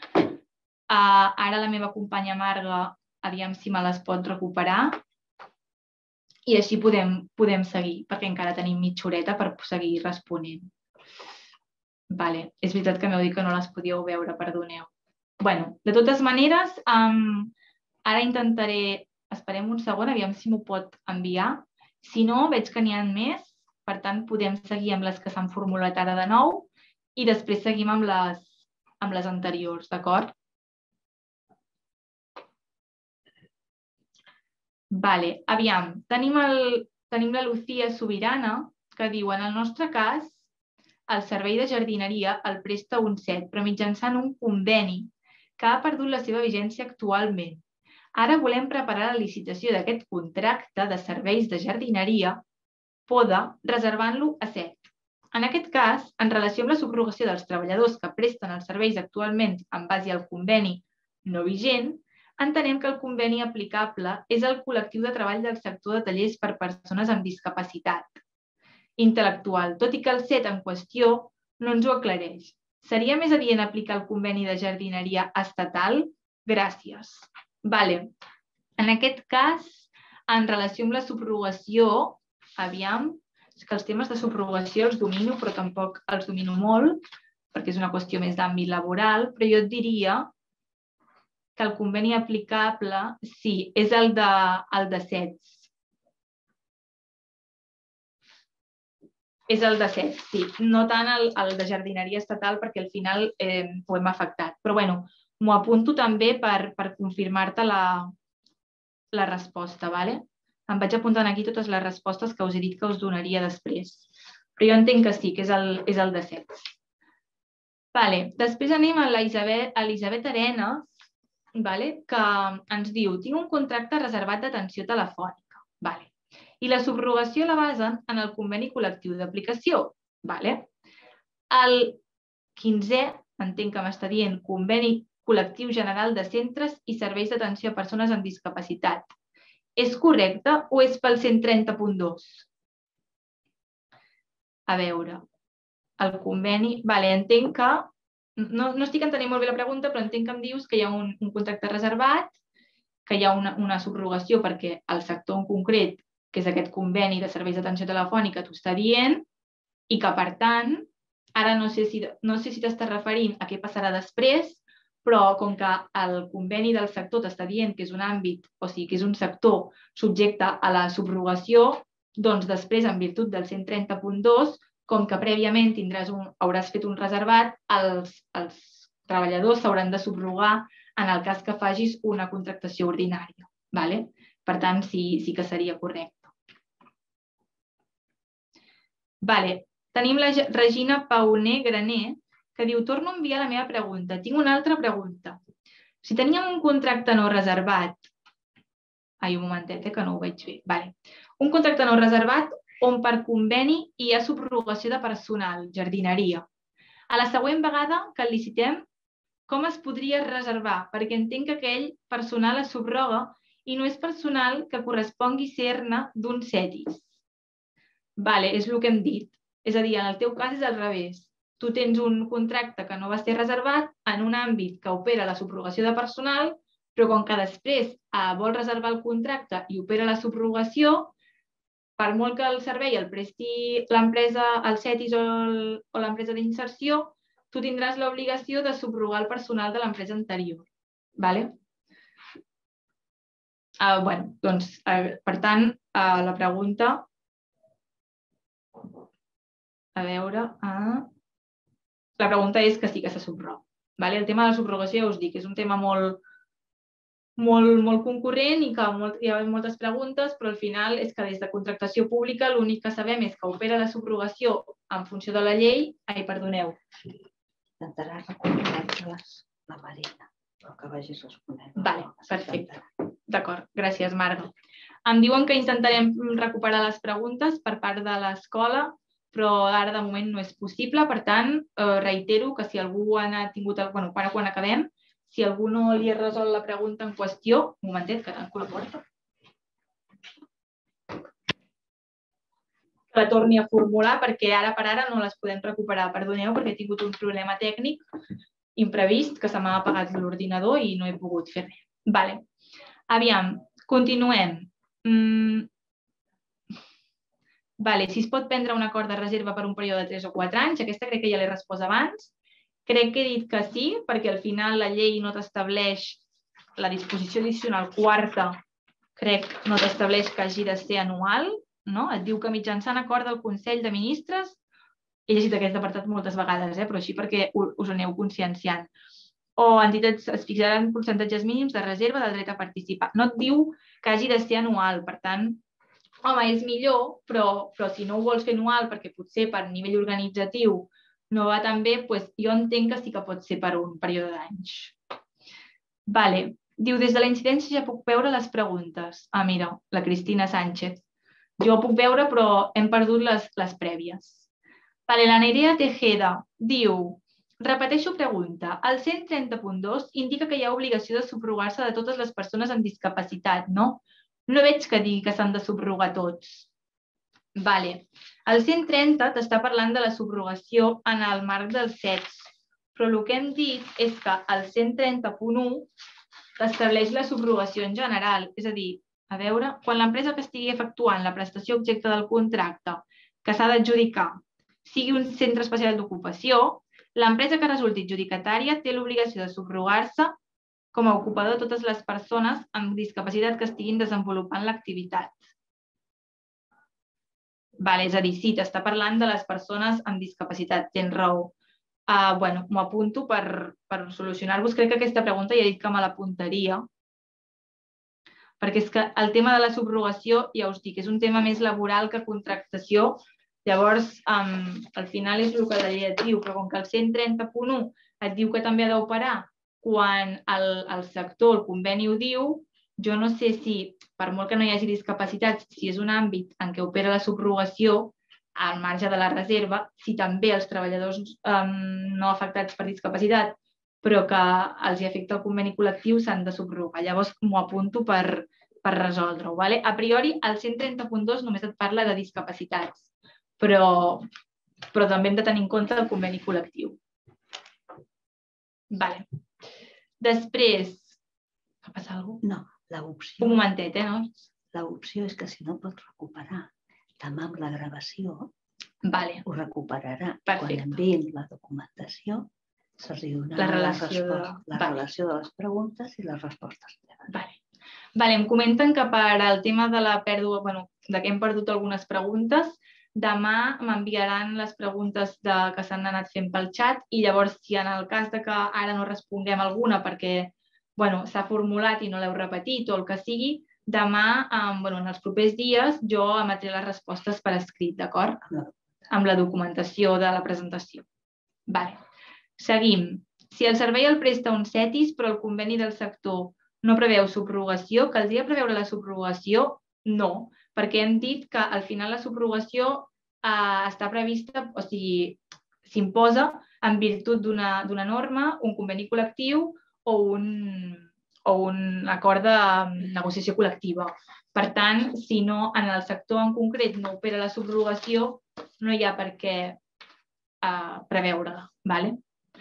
Uh, ara la meva companya Marga, aviam si me les pot recuperar. I així podem, podem seguir, perquè encara tenim mitja horeta per seguir responent. Vale. És veritat que m'heu dit que no les podíeu veure, perdoneu. Bueno, de totes maneres, um, ara intentaré... Esperem un segon, aviam si m'ho pot enviar. Si no, veig que n'hi ha més, per tant, podem seguir amb les que s'han formulat ara de nou i després seguim amb les, amb les anteriors, d'acord? Vale, aviam, tenim, el, tenim la Lucía Sobirana que diu, en el nostre cas, el servei de jardineria el presta un set, però mitjançant un conveni que ha perdut la seva vigència actualment. Ara volem preparar la licitació d'aquest contracte de serveis de jardineria, poda, reservant-lo a set. En aquest cas, en relació amb la subrogació dels treballadors que presten els serveis actualment en base al conveni no vigent, entenem que el conveni aplicable és el col·lectiu de treball del sector de tallers per persones amb discapacitat intel·lectual, tot i que el set en qüestió no ens ho aclareix. Seria més adient aplicar el conveni de jardineria estatal? Gràcies. Vale. En aquest cas, en relació amb la subrogació, aviam, és que els temes de subrogació els domino, però tampoc els domino molt, perquè és una qüestió més d'àmbit laboral, però jo et diria que el conveni aplicable, sí, és el de, el de S E T S. És el de S E T S, sí. No tant el, el de jardineria estatal, perquè al final eh, ho hem afectat. Però bueno, m'ho apunto també per, per confirmar-te la, la resposta, ¿vale? Em vaig apuntant aquí totes les respostes que us he dit que us donaria després. Però jo entenc que sí, que és el, és el de S E T S. Vale. Després anem a l'Elisabet Arenas, vale? Que ens diu: tinc un contracte reservat d'atenció telefònica. Vale. I la subrogació la basen en el conveni col·lectiu d'aplicació. Vale. El quinzè, entenc que m'està dient, conveni col·lectiu general de centres i serveis d'atenció a persones amb discapacitat. És correcte o és pel cent trenta punt dos? A veure, el conveni... Vale, entenc que... No, no estic entenent molt bé la pregunta, però entenc que em dius que hi ha un, un contracte reservat, que hi ha una, una subrogació perquè el sector en concret, que és aquest conveni de serveis d'atenció telefònica, t'ho està dient, i que, per tant, ara no sé si, no sé si t'estàs referint a què passarà després, però com que el conveni del sector t'està dient que és un àmbit, o sigui, que és un sector subjecte a la subrogació, doncs després, en virtut del cent trenta punt dos, com que prèviament tindràs un, hauràs fet un reservat, els, els treballadors s'hauran de subrogar en el cas que facis una contractació ordinària. Vale? Per tant, sí, sí que seria correcte. Vale. Tenim la Regina Pauner Graner, que diu: torno a enviar la meva pregunta. Tinc una altra pregunta. Si teníem un contracte no reservat... Ai, un momentet, eh, que no ho veig bé. Vale. Un contracte no reservat on per conveni hi ha subrogació de personal, jardineria. A la següent vegada que el licitem, com es podria reservar? Perquè entenc que aquell personal es subroga i no és personal que correspongui ser-ne d'un cetis. Vale, és el que hem dit. És a dir, en el teu cas és al revés. Tu tens un contracte que no va ser reservat en un àmbit que opera la subrogació de personal, però com que després eh, vol reservar el contracte i opera la subrogació, per molt que el servei el presti l'empresa, el cetis o l'empresa d'inserció, tu tindràs l'obligació de subrogar el personal de l'empresa anterior. Vale? Uh, bueno, doncs, uh, per tant, uh, la pregunta... A veure... Uh... La pregunta és que sí que se subroga. Vale? El tema de la subrogació, ja us dic, és un tema molt, molt, molt concurrent i que molt, hi ha moltes preguntes, però al final és que des de contractació pública l'únic que sabem és que opera la subrogació en funció de la llei. Ai, perdoneu. Intentaràs recuperar-les la Marina, però que vagis responent. Vale, perfecte. D'acord, gràcies, Marga. Em diuen que intentarem recuperar les preguntes per part de l'escola, però ara de moment no és possible. Per tant, eh, reitero que si algú ha tingut... Bueno, ara quan acabem, si algú no li ha resolt la pregunta en qüestió... Un momentet, que tanco la porta. La torni a formular, perquè ara per ara no les podem recuperar. Perdoneu, perquè he tingut un problema tècnic imprevist, que se m'ha apagat l'ordinador i no he pogut fer res. Vale. Aviam, continuem. Mm... Vale, si es pot prendre un acord de reserva per un període de tres o quatre anys, aquesta crec que ja l'he respost abans. Crec que he dit que sí, perquè al final la llei no t'estableix, la disposició addicional quarta, crec, no t'estableix que hagi de ser anual, no? Et diu que mitjançant acord del Consell de Ministres, he llegit aquest apartat moltes vegades, eh? Però així perquè us aneu conscienciant. O entitats es fixaran percentatges mínims de reserva del dret a participar. No et diu que hagi de ser anual, per tant, home, és millor, però, però si no ho vols fer anual perquè potser per nivell organitzatiu no va tan bé, doncs jo entenc que sí que pot ser per un període d'anys. Vale. Diu, des de la incidència ja puc veure les preguntes. Ah, mira, la Cristina Sánchez. Jo ho puc veure, però hem perdut les, les prèvies. Vale, la Nerea Tejeda diu, repeteixo pregunta, el cent trenta punt dos indica que hi ha obligació de subrogar-se de totes les persones amb discapacitat, no? No veig que digui que s'han de subrogar tots. Vale. El cent trenta t'està parlant de la subrogació en el marc dels C E Ts, però el que hem dit és que el cent trenta punt u estableix la subrogació en general, és a dir, a veure, quan l'empresa que estigui efectuant la prestació objecte del contracte que s'ha d'adjudicar sigui un centre especial d'ocupació, l'empresa que resulti adjudicatària té l'obligació de subrogar-se com a ocupador de totes les persones amb discapacitat que estiguin desenvolupant l'activitat. Vale, és a dir, sí, t'està parlant de les persones amb discapacitat, tens raó. Uh, bueno, m'ho apunto per, per solucionar-vos. Crec que aquesta pregunta ja he dit que me l'apuntaria, perquè és que el tema de la subrogació, ja us dic, és un tema més laboral que contractació. Llavors, um, al final és el que la llei et diu, però com que el cent trenta punt u et diu que també ha d'operar quan el, el sector, el conveni ho diu, jo no sé si, per molt que no hi hagi discapacitats, si és un àmbit en què opera la subrogació, al marge de la reserva, si també els treballadors um, no afectats per discapacitat, però que els hi afecta el conveni col·lectiu, s'han de subrogar. Llavors m'ho apunto per, per resoldre-ho. Vale? A priori, el cent trenta punt dos només et parla de discapacitats, però, però també hem de tenir en compte el conveni col·lectiu. Vale. Després, va passar alguna cosa? No, l'opció... Un momentet, eh, nois? L'opció és que si no pots recuperar demà amb la gravació, vale. Ho recuperarà. Perfecte. Quan enviïn la documentació, se'ls donarà la, relació, la, de... la vale. relació de les preguntes i les respostes. Vale. Vale, em comenten que per al tema de la pèrdua, bueno, de que hem perdut algunes preguntes, demà m'enviaran les preguntes de, que s'han anat fent pel xat i llavors, si en el cas de que ara no responguem alguna perquè bueno, s'ha formulat i no l'heu repetit o el que sigui, demà, um, bueno, en els propers dies, jo emetré les respostes per escrit, d'acord? Amb la documentació de la presentació. Vale. Seguim. Si el servei el presta un CETIS, però el conveni del sector no preveu subrogació, caldria preveure la subrogació? No, perquè hem dit que al final la subrogació eh, està prevista, o sigui, s'imposa en virtut d'una norma, un conveni col·lectiu o un, o un acord de negociació col·lectiva. Per tant, si no en el sector en concret no opera la subrogació, no hi ha per què eh, preveure-la. Vale?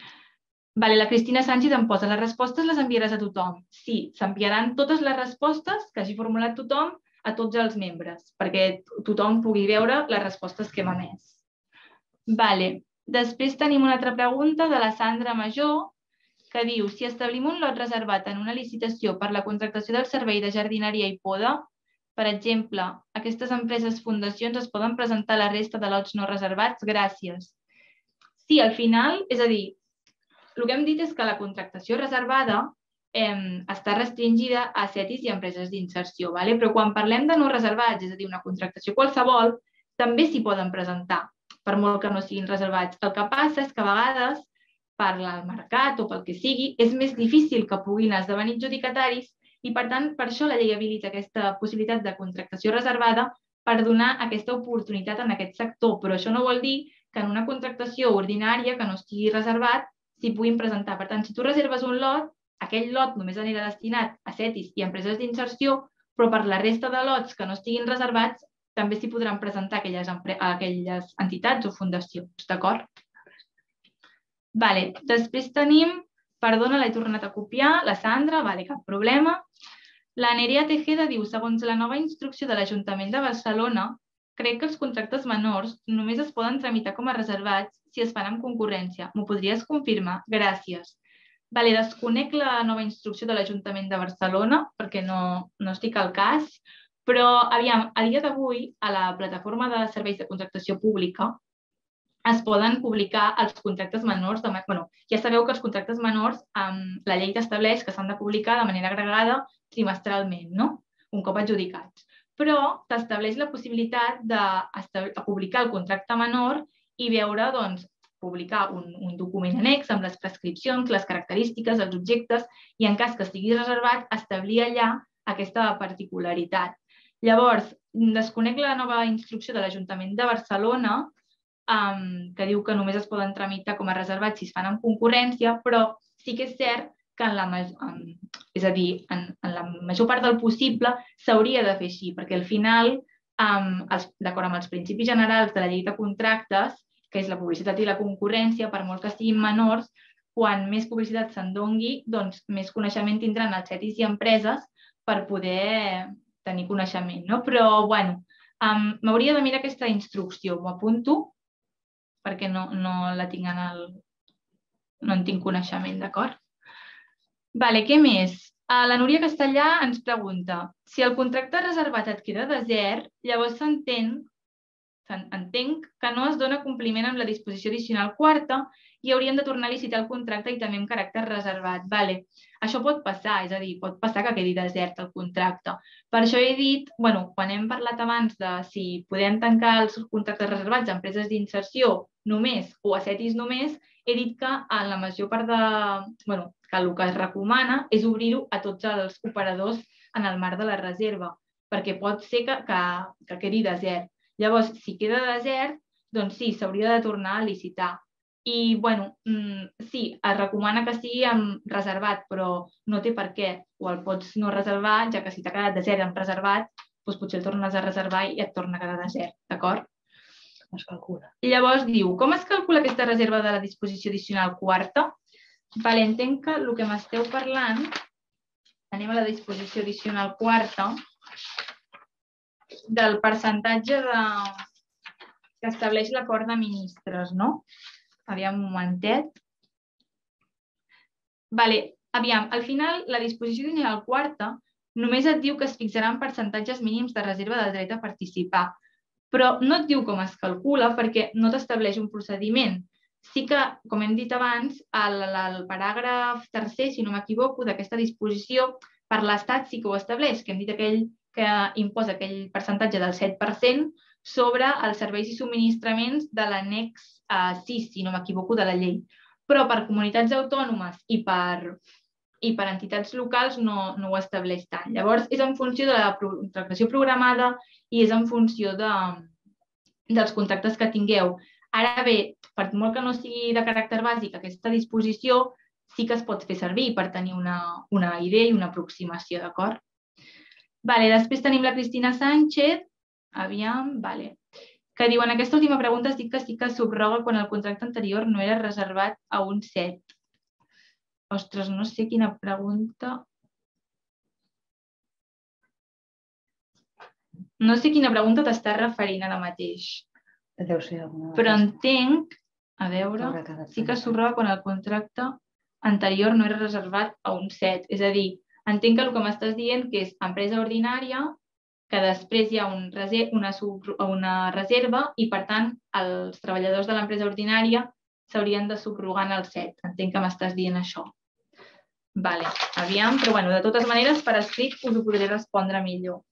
Vale, la Cristina Sánchez em posa, les respostes les enviaràs a tothom? Sí, s'enviaran totes les respostes que hagi formulat tothom a tots els membres, perquè tothom pugui veure les respostes que hem emès. Vale. Després tenim una altra pregunta de la Sandra Major, que diu, si establim un lot reservat en una licitació per la contractació del servei de jardineria i poda, per exemple, aquestes empreses fundacions es poden presentar a la resta de lots no reservats? Gràcies. Sí, al final, és a dir, el que hem dit és que la contractació reservada eh, està restringida a CETIS i empreses d'inserció, ¿vale? Però quan parlem de no reservats, és a dir, una contractació qualsevol, també s'hi poden presentar, per molt que no siguin reservats. El que passa és que a vegades, per al mercat o pel que sigui, és més difícil que puguin esdevenir adjudicataris i, per tant, per això la llei habilita aquesta possibilitat de contractació reservada per donar aquesta oportunitat en aquest sector. Però això no vol dir que en una contractació ordinària que no estigui reservat s'hi puguin presentar. Per tant, si tu reserves un lot, aquell lot només anirà destinat a CETIS i empreses d'inserció, però per la resta de lots que no estiguin reservats també s'hi podran presentar aquelles, aquelles entitats o fundacions, d'acord? Vale. Després tenim, perdona, l'he tornat a copiar, la Sandra, vale, cap problema. La Nerea Tejeda diu, segons la nova instrucció de l'Ajuntament de Barcelona, crec que els contractes menors només es poden tramitar com a reservats si es fan amb concurrència. M'ho podries confirmar? Gràcies. Vale, desconec la nova instrucció de l'Ajuntament de Barcelona perquè no, no estic al cas, però aviam, a dia d'avui a la plataforma de serveis de contractació pública es poden publicar els contractes menors. De, bueno, ja sabeu que els contractes menors um, la llei t'estableix que s'han de publicar de manera agregada trimestralment, no? Un cop adjudicats. Però t'estableix la possibilitat de, de publicar el contracte menor i veure, doncs, publicar un, un document annex amb les prescripcions, les característiques, els objectes i en cas que estigui reservat, establir allà aquesta particularitat. Llavors, desconec la nova instrucció de l'Ajuntament de Barcelona, que diu que només es poden tramitar com a reservats si es fan en concurrència, però sí que és cert que en la, és a dir, en, en la major part del possible s'hauria de fer així, perquè al final, d'acord amb els principis generals de la llei de contractes, que és la publicitat i la concurrència, per molt que siguin menors, quan més publicitat se'n dongui, doncs més coneixement tindran els cetis i empreses per poder tenir coneixement, no? Però, bueno, m'hauria de mirar aquesta instrucció, m'ho apunto, perquè no la tinc en el... no en tinc coneixement, d'acord? Vale, què més? La Núria Castellà ens pregunta si el contracte reservat et queda desert, llavors s'entén entenc que no es dona compliment amb la disposició addicional quarta i hauríem de tornar a licitar el contracte i també amb caràcter reservat. Vale. Això pot passar, és a dir, pot passar que quedi desert el contracte. Per això he dit, bueno, quan hem parlat abans de si podem tancar els contractes reservats a empreses d'inserció només o a cetis només, he dit que en la major part de... bueno, que el que es recomana és obrir-ho a tots els operadors en el marc de la reserva, perquè pot ser que, que, que quedi desert. Llavors, si queda desert, doncs sí, s'hauria de tornar a licitar. I, bueno, sí, es recomana que sigui reservat, però no té per què. O el pots no reservar, ja que si t'ha quedat desert amb reservat, doncs potser el tornes a reservar i et torna a quedar desert, d'acord? Es calcula. I llavors diu, com es calcula aquesta reserva de la disposició addicional quarta? Vale, entenc que el que m'esteu parlant, anem a la disposició addicional quarta, del percentatge de... que estableix l'acord de ministres, no? Aviam un momentet. Vale, aviam, al final la disposició addicional quarta només et diu que es fixaran percentatges mínims de reserva del dret a participar, però no et diu com es calcula perquè no t'estableix un procediment. Sí que, com hem dit abans, el, el paràgraf tercer, si no m'equivoco, d'aquesta disposició, per l'Estat sí que ho estableix, que hem dit aquell que imposa aquell percentatge del set per cent sobre els serveis i subministraments de l'annex sis, si no m'equivoco, de la llei. Però per comunitats autònomes i per, i per entitats locals no, no ho estableix tant. Llavors, és en funció de la contractació programada i és en funció de, dels contractes que tingueu. Ara bé, per molt que no sigui de caràcter bàsic, aquesta disposició sí que es pot fer servir per tenir una, una idea i una aproximació, d'acord? Vale, després tenim la Cristina Sánchez, aviam, vale, que diu, en aquesta última pregunta has dit que sí que subroga quan el contracte anterior no era reservat a un set. Ostres, no sé quina pregunta... No sé quina pregunta t'estàs referint ara mateix. Deu ser alguna... Però entenc, a veure, sí que subroga quan el contracte anterior no era reservat a un set. És a dir, entenc que el que m'estàs dient que és empresa ordinària, que després hi ha un reser una, una reserva i, per tant, els treballadors de l'empresa ordinària s'haurien de subrogar en el set. Entenc que m'estàs dient això. Vale, aviam, però bueno, de totes maneres, per escrit us ho podré respondre millor.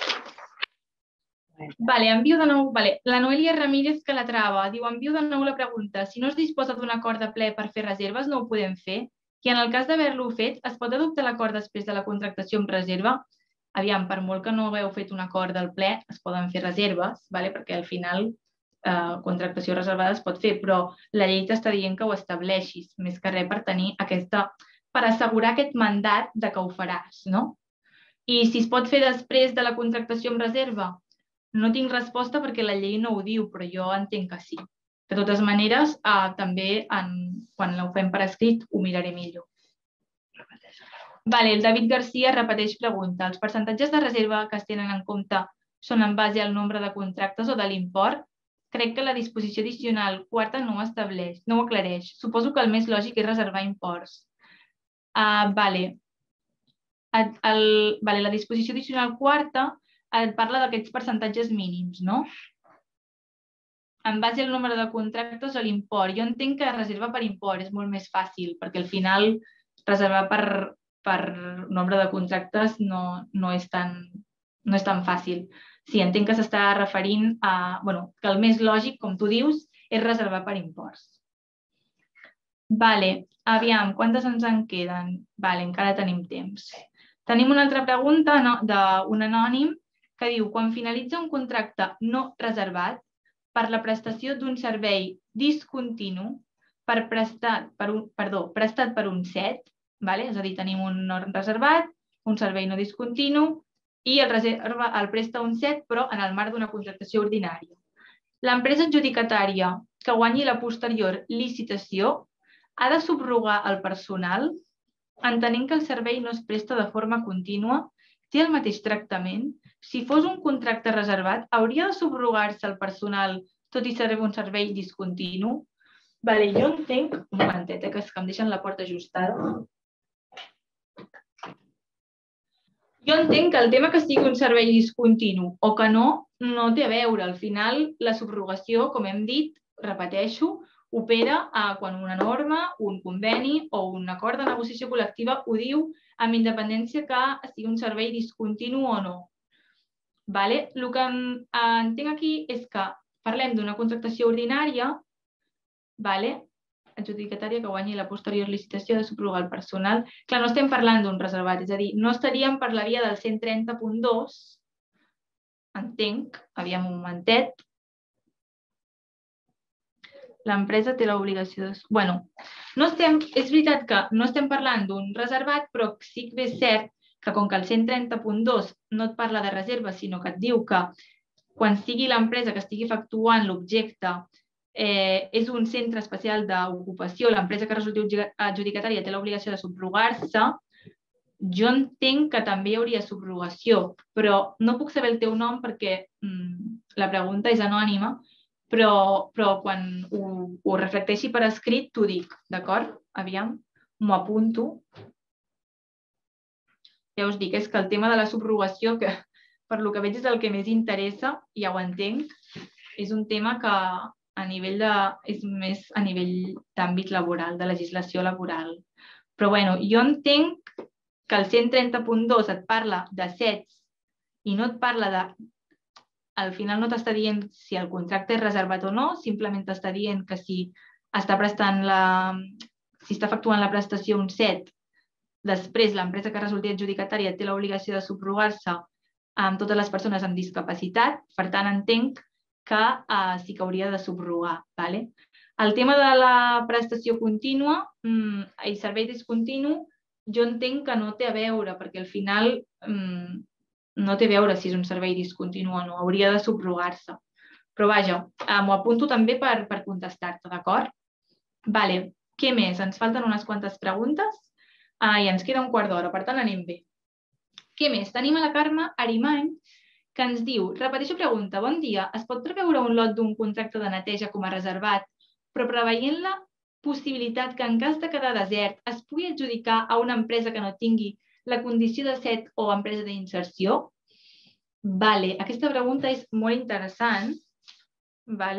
Vale, envio de nou... Vale. La Noelia Ramírez que la trava. Diu, envio de nou la pregunta. Si no es disposa d'un acord de ple per fer reserves, no ho podem fer? I en el cas d'haver-lo fet, es pot adoptar l'acord després de la contractació amb reserva? Aviam, per molt que no hagueu fet un acord del ple, es poden fer reserves, vale? Perquè al final eh, contractació reservada es pot fer, però la llei t'està dient que ho estableixis, més que res per tenir aquesta... per assegurar aquest mandat de que ho faràs, no? I si es pot fer després de la contractació amb reserva? No tinc resposta perquè la llei no ho diu, però jo entenc que sí. De totes maneres, eh, també en, quan ho fem per escrit ho miraré millor. Vale, el David Garcia repeteix pregunta. Els percentatges de reserva que es tenen en compte són en base al nombre de contractes o de l'import? Crec que la disposició addicional quarta no ho estableix, no ho aclareix. Suposo que el més lògic és reservar imports. Uh, vale. El, el, vale, la disposició addicional quarta et parla d'aquests percentatges mínims, no? En base al nombre de contractes o l'import. Jo entenc que reserva per import és molt més fàcil, perquè al final reservar per, per nombre de contractes no, no, és tan, no és tan fàcil. Sí, entenc que s'està referint a... bueno, que el més lògic, com tu dius, és reservar per imports. Vale, aviam, quantes ens en queden? Vale, encara tenim temps. Tenim una altra pregunta d'un anònim que diu, quan finalitza un contracte no reservat, per la prestació d'un servei discontinu per prestat per un, perdó, prestat per un set, vale? És a dir, tenim un reservat, un servei no discontinu i el, reserva, el presta un set, però en el marc d'una contractació ordinària. L'empresa adjudicatària que guanyi la posterior licitació ha de subrogar el personal, entenent que el servei no es presta de forma contínua, té el mateix tractament. Si fos un contracte reservat, hauria de subrogar-se el personal tot i ser un servei discontinu? Vale, jo entenc... Un momentet, eh, que és que em deixen la porta ajustada. Jo entenc que el tema que sigui un servei discontinu o que no, no té a veure. Al final, la subrogació, com hem dit, repeteixo, opera quan una norma, un conveni o un acord de negociació col·lectiva ho diu amb independència que sigui un servei discontinu o no. Vale? El que entenc aquí és que parlem d'una contractació ordinària, vale? Adjudicatària que guanyi la posterior licitació de subrogar el personal. Clar, no estem parlant d'un reservat, és a dir, no estaríem per la via del cent trenta punt dos, entenc, aviam un momentet. L'empresa té l'obligació de... Bueno, no estem... és veritat que no estem parlant d'un reservat, però sí que és cert que com que el cent trenta punt dos no et parla de reserva, sinó que et diu que quan sigui l'empresa que estigui efectuant l'objecte eh, és un centre especial d'ocupació, l'empresa que resulti adjudicatària té l'obligació de subrogar-se, jo entenc que també hi hauria subrogació, però no puc saber el teu nom perquè mm, la pregunta és anònima, però, però quan ho, ho reflecteixi per escrit t'ho dic, d'acord? Aviam, m'ho apunto. Ja us dic, és que el tema de la subrogació, que per lo que veig és el que més interessa, ja ho entenc, és un tema que a nivell de, és més a nivell d'àmbit laboral, de legislació laboral. Però bueno, jo entenc que el cent trenta punt dos et parla de sets i no et parla de... Al final no t'està dient si el contracte és reservat o no, simplement t'està dient que si està prestant la... si està efectuant la prestació un set, després l'empresa que resulti adjudicatària té l'obligació de subrogar-se amb totes les persones amb discapacitat, per tant entenc que eh, sí que hauria de subrogar. Vale? El tema de la prestació contínua mm, i servei discontinu, jo entenc que no té a veure, perquè al final mm, no té a veure si és un servei discontinu o no, hauria de subrogar-se. Però vaja, eh, m'ho apunto també per, per contestar-te, d'acord? Vale, què més? Ens falten unes quantes preguntes ah, i ens queda un quart d'hora, per tant anem bé. Què més? Tenim a la Carme Arimany, que ens diu, repeteixo pregunta, bon dia, es pot preveure un lot d'un contracte de neteja com a reservat, però preveient la possibilitat que en cas de quedar desert es pugui adjudicar a una empresa que no tingui la condició de set o empresa d'inserció? Vale, aquesta pregunta és molt interessant. Vale?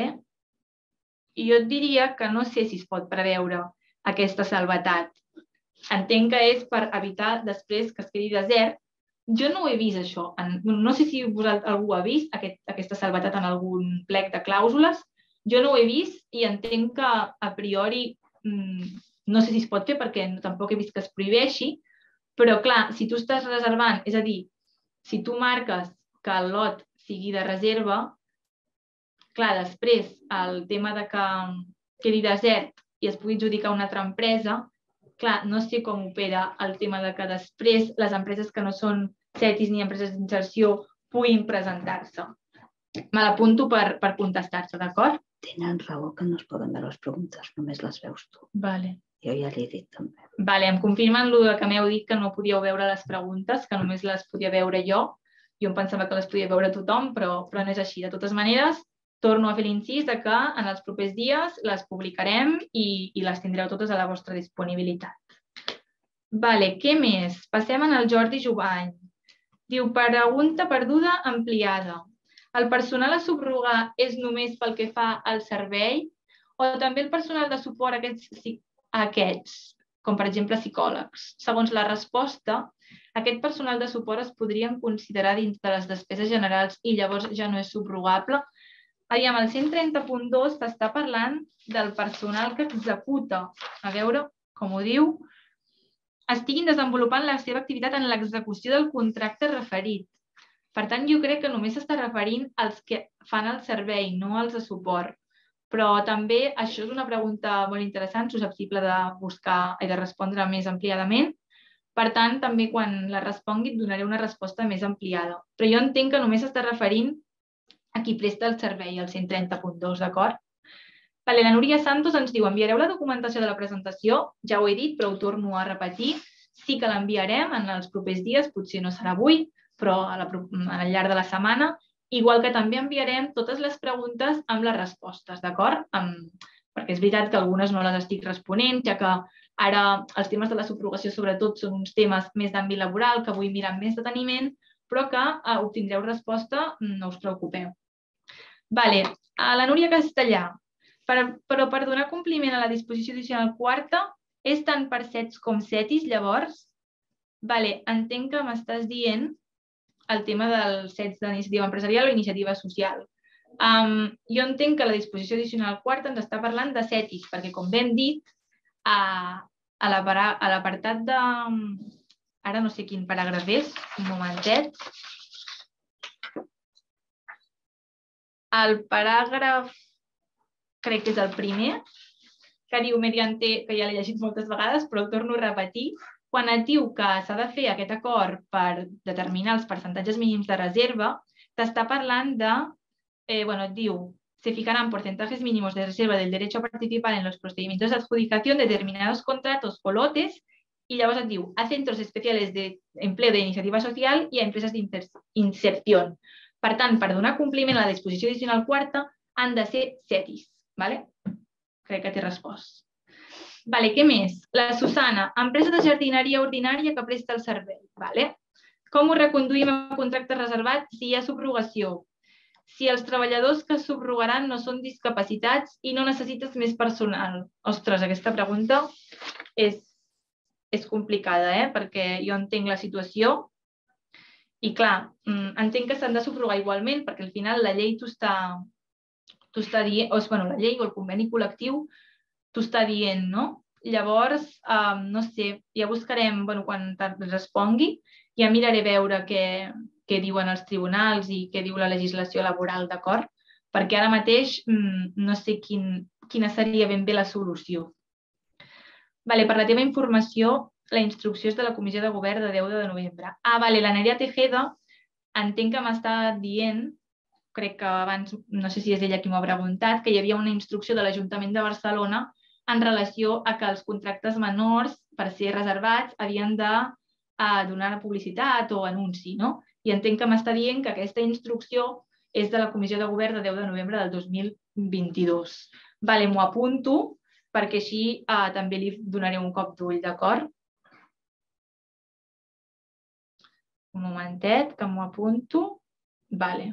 I jo et diria que no sé si es pot preveure aquesta salvetat. Entenc que és per evitar després que es quedi desert. Jo no ho he vist, això. No sé si algú ha vist aquest, aquesta salvetat en algun plec de clàusules. Jo no ho he vist i entenc que a priori no sé si es pot fer perquè tampoc he vist que es prohibeixi. Però, clar, si tu estàs reservant, és a dir, si tu marques que el lot sigui de reserva, clar, després el tema de que quedi desert i es pugui adjudicar a una altra empresa, clar, no sé com opera el tema de que després les empreses que no són cetis ni empreses d'inserció puguin presentar-se. Me l'apunto per, per contestar-se, d'acord? Tenen raó que no es poden veure les preguntes, només les veus tu. Vale. Jo ja l'he dit també. Vale, em confirmen el que m'heu dit que no podíeu veure les preguntes, que només les podia veure jo. Jo em pensava que les podia veure tothom, però, però no és així. De totes maneres, torno a fer l'incís de que en els propers dies les publicarem i, i les tindreu totes a la vostra disponibilitat. Vale, què més? Passem al Jordi Jovany. Diu, pregunta perduda ampliada. El personal a subrogar és només pel que fa al servei o també el personal de suport a aquests, a aquests com per exemple psicòlegs? Segons la resposta, aquest personal de suport es podrien considerar dins de les despeses generals i llavors ja no és subrogable. Aviam, el cent trenta punt dos t'està parlant del personal que executa. A veure com ho diu. Estiguin desenvolupant la seva activitat en l'execució del contracte referit. Per tant, jo crec que només s'està referint als que fan el servei, no als de suport. Però també això és una pregunta molt interessant, susceptible de buscar i de respondre més ampliadament. Per tant, també quan la respongui et donaré una resposta més ampliada. Però jo entenc que només s'està referint a qui presta el servei, el cent trenta punt dos, d'acord? Vale, la Núria Santos ens diu: enviareu la documentació de la presentació? Ja ho he dit, però ho torno a repetir. Sí que l'enviarem en els propers dies, potser no serà avui, però al llarg de la setmana, igual que també enviarem totes les preguntes amb les respostes, d'acord? Perquè és veritat que algunes no les estic responent, ja que ara els temes de la subrogació sobretot són uns temes més d'àmbit laboral que vull mirar amb més deteniment, però que obtindreu resposta, no us preocupeu. Vale, a la Núria Castellà, però per donar compliment a la disposició addicional quarta, és tant per sets com setis, llavors? Vale, entenc que m'estàs dient el tema dels sets d'iniciativa empresarial o iniciativa social. Jo entenc que la disposició addicional quarta ens està parlant de setis, perquè, com ben dit, a l'apartat de... Ara no sé quin paràgraf és, un momentet. El paràgraf, crec que és el primer, que diu mediante, que ja l'he llegit moltes vegades, però ho torno a repetir, quan et diu que s'ha de fer aquest acord per determinar els percentatges mínims de reserva, t'està parlant de, bueno, et diu, se fijarán porcentajes mínimos de reserva del derecho a participar en los procedimientos de adjudicación de determinados contratos o lotes, i llavors et diu, a centros especiales de empleo de iniciativa social i a empreses d'inserció. Per tant, per donar compliment a la disposició addicional quarta, han de ser setis. Crec que t'he respost. Vale, què més? La Susana, empresa de jardineria ordinària que presta el servei. Com ho reconduïm a contracte reservat si hi ha subrogació? Si els treballadors que subrogaran no són discapacitats i no necessites més personal? Ostres, aquesta pregunta és complicada, perquè jo entenc la situació i, clar, entenc que s'han de subrogar igualment perquè al final la llei t'ho està dient, o la llei o el conveni col·lectiu t'ho està dient, no? Llavors, no sé, ja buscarem, quan respongui, ja miraré a veure què diuen els tribunals i què diu la legislació laboral, d'acord? Perquè ara mateix no sé quina seria ben bé la solució. Per la teva informació, la instrucció és de la Comissió de Govern de deu de novembre. Ah, vale, la Nerea Tejeda, entenc que m'està dient, crec que abans, no sé si és ella qui m'ho ha preguntat, que hi havia una instrucció de l'Ajuntament de Barcelona en relació a que els contractes menors, per ser reservats, havien de donar publicitat o anunci, no? I entenc que m'està dient que aquesta instrucció és de la Comissió de Govern de deu de novembre del dos mil vint-i-dos. Vale, m'ho apunto, perquè així també li donaré un cop d'ull, d'acord? Un momentet, que m'ho apunto. Vale.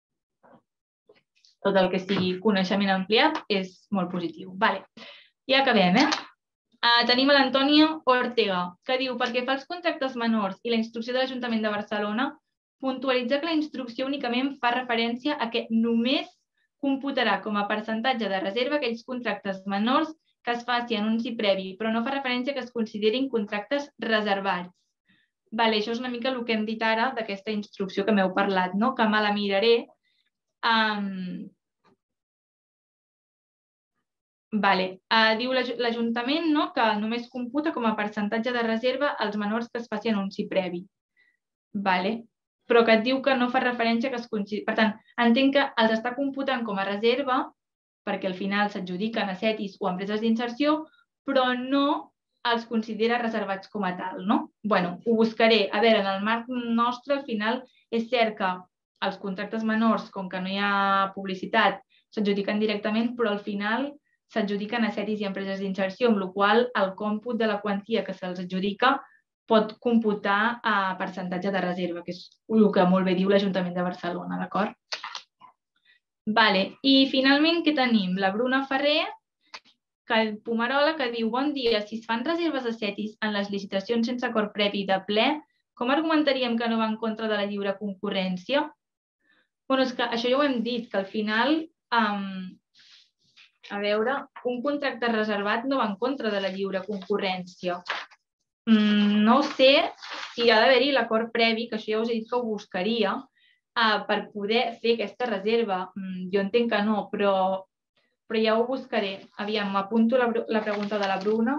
Tot el que sigui coneixement ampliat és molt positiu. Vale. Ja acabem, eh? Tenim l'Antònia Ortega, que diu, perquè fa els contractes menors i la instrucció de l'Ajuntament de Barcelona, puntualitza que la instrucció únicament fa referència a que només computarà com a percentatge de reserva aquells contractes menors que es faci anunci previ, però no fa referència que es considerin contractes reservats. Vale, això és una mica el que hem dit ara d'aquesta instrucció que m'heu parlat, no? Que me la miraré. Vale. Diu l'Ajuntament que només computa com a percentatge de reserva els menors que es faci anunci previ. Vale. Però que et diu que no fa referència que es consideri... Per tant, entenc que els està computant com a reserva perquè al final s'adjudiquen a setis o empreses d'inserció, però no els considera reservats com a tal, no? Bueno, ho buscaré. A veure, en el marc nostre, al final, és cert que els contractes menors, com que no hi ha publicitat, s'adjudiquen directament, però al final s'adjudiquen a setis i empreses d'inserció, amb la qual cosa el còmput de la quantia que se'ls adjudica pot computar a percentatge de reserva, que és el que molt bé diu l'Ajuntament de Barcelona, d'acord? Vale. I finalment, què tenim? La Bruna Ferrer, Pomarola, que diu, bon dia, si es fan reserves a setis en les licitacions sense acord previ de ple, com argumentaríem que no va en contra de la lliure concurrència? Bé, és que això ja ho hem dit, que al final, a veure, un contracte reservat no va en contra de la lliure concurrència. No sé si ha d'haver-hi l'acord previ, que això ja us he dit que ho buscaria, per poder fer aquesta reserva. Jo entenc que no, però ja ho buscaré. Aviam, m'apunto la pregunta de la Bruna.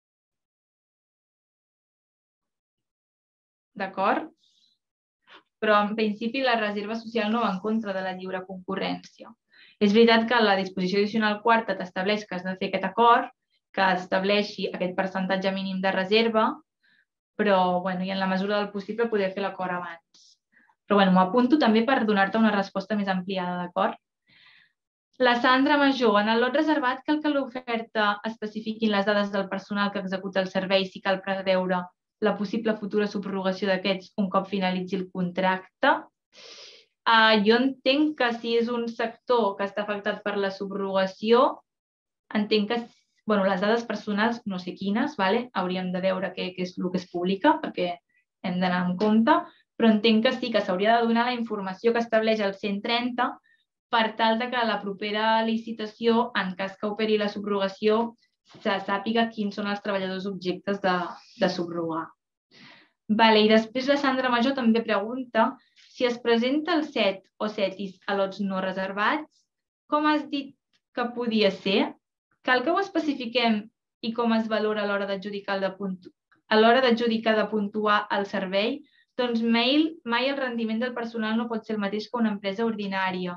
D'acord? Però en principi la reserva social no va en contra de la lliure concurrència. És veritat que la disposició addicional quarta t'estableix que has de fer aquest acord, que estableixi aquest percentatge mínim de reserva, però i en la mesura del possible poder fer l'acord abans. Però m'ho apunto també per donar-te una resposta més ampliada, d'acord? La Sandra Major, en el lot reservat cal que l'oferta especifiquin les dades del personal que executa el servei si cal preveure la possible futura subrogació d'aquests un cop finalitzi el contracte. Jo entenc que si és un sector que està afectat per la subrogació, entenc que les dades personals, no sé quines, hauríem de veure què és el que es publica perquè hem d'anar amb compte, però entenc que sí que s'hauria de donar la informació que estableix el cent trenta per tal que a la propera licitació, en cas que operi la subrogació, se sàpiga quins són els treballadors objectes de subrogar. I després la Sandra Major també pregunta si es presenta el set o setis a lots no reservats, com has dit que podia ser? Cal que ho especifiquem i com es valora a l'hora d'adjudicar de puntuar el servei? Doncs mai el rendiment del personal no pot ser el mateix que una empresa ordinària.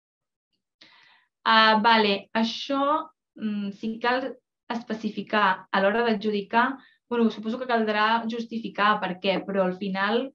Això sí cal especificar a l'hora d'adjudicar, suposo que caldrà justificar per què, però al final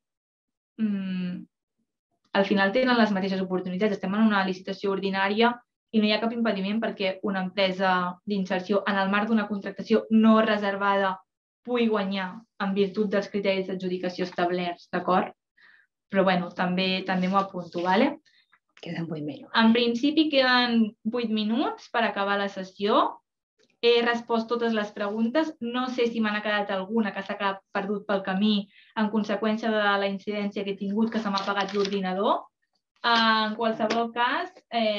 al final tenen les mateixes oportunitats. Estem en una licitació ordinària i no hi ha cap impediment perquè una empresa d'inserció en el marc d'una contractació no reservada pugui guanyar en virtut dels criteris d'adjudicació establerts, d'acord? Però bé, també m'ho apunto, d'acord? Queden vuit minuts. En principi queden vuit minuts per acabar la sessió. He respost totes les preguntes. No sé si me n'ha quedat alguna que s'ha perdut pel camí en conseqüència de la incidència que he tingut, que se m'ha apagat l'ordinador. En qualsevol cas,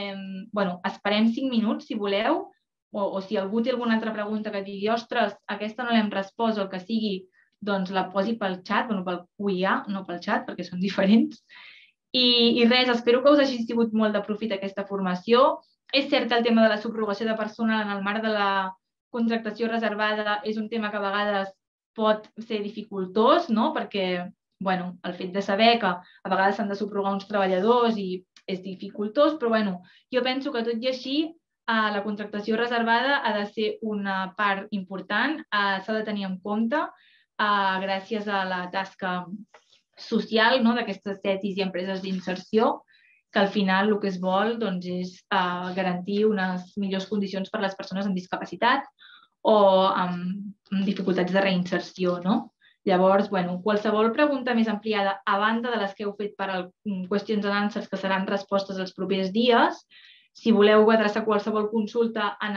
esperem cinc minuts, si voleu, o si algú té alguna altra pregunta que digui ostres, aquesta no l'hem respost o el que sigui, doncs la posi pel xat, pel Q I A, no pel xat, perquè són diferents. I res, espero que us hagi sigut molt de profit aquesta formació. És cert que el tema de la subrogació de personal en el marc de la contractació reservada és un tema que a vegades pot ser dificultós, perquè el fet de saber que a vegades s'han de subrogar uns treballadors i és dificultós, però jo penso que tot i així la contractació reservada ha de ser una part important, s'ha de tenir en compte gràcies a la tasca social d'aquestes cetis i empreses d'inserció, que al final el que es vol és garantir unes millors condicions per a les persones amb discapacitat o amb dificultats de reinserció. Llavors, qualsevol pregunta més ampliada, a banda de les que heu fet per qüestions and answers que seran respostes els propers dies, si voleu adreçar qualsevol consulta a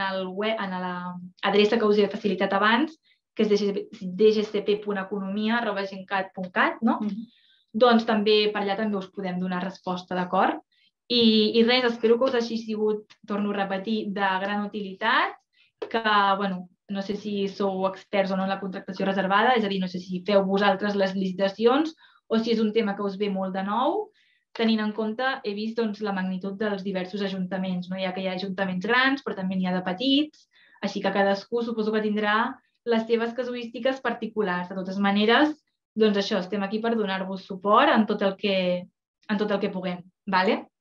l'adreça que us he facilitat abans, que és d g c p punt economia arroba gencat punt cat, doncs també per allà també us podem donar resposta, d'acord? I res, espero que us hagi sigut, torno a repetir, de gran utilitat, que no sé si sou experts o no en la contractació reservada, és a dir, no sé si feu vosaltres les licitacions o si és un tema que us ve molt de nou, tenint en compte, he vist la magnitud dels diversos ajuntaments. Hi ha que hi ha ajuntaments grans, però també n'hi ha de petits, així que cadascú suposo que tindrà les seves casuístiques particulars. De totes maneres, doncs això, estem aquí per donar-vos suport en tot el que puguem.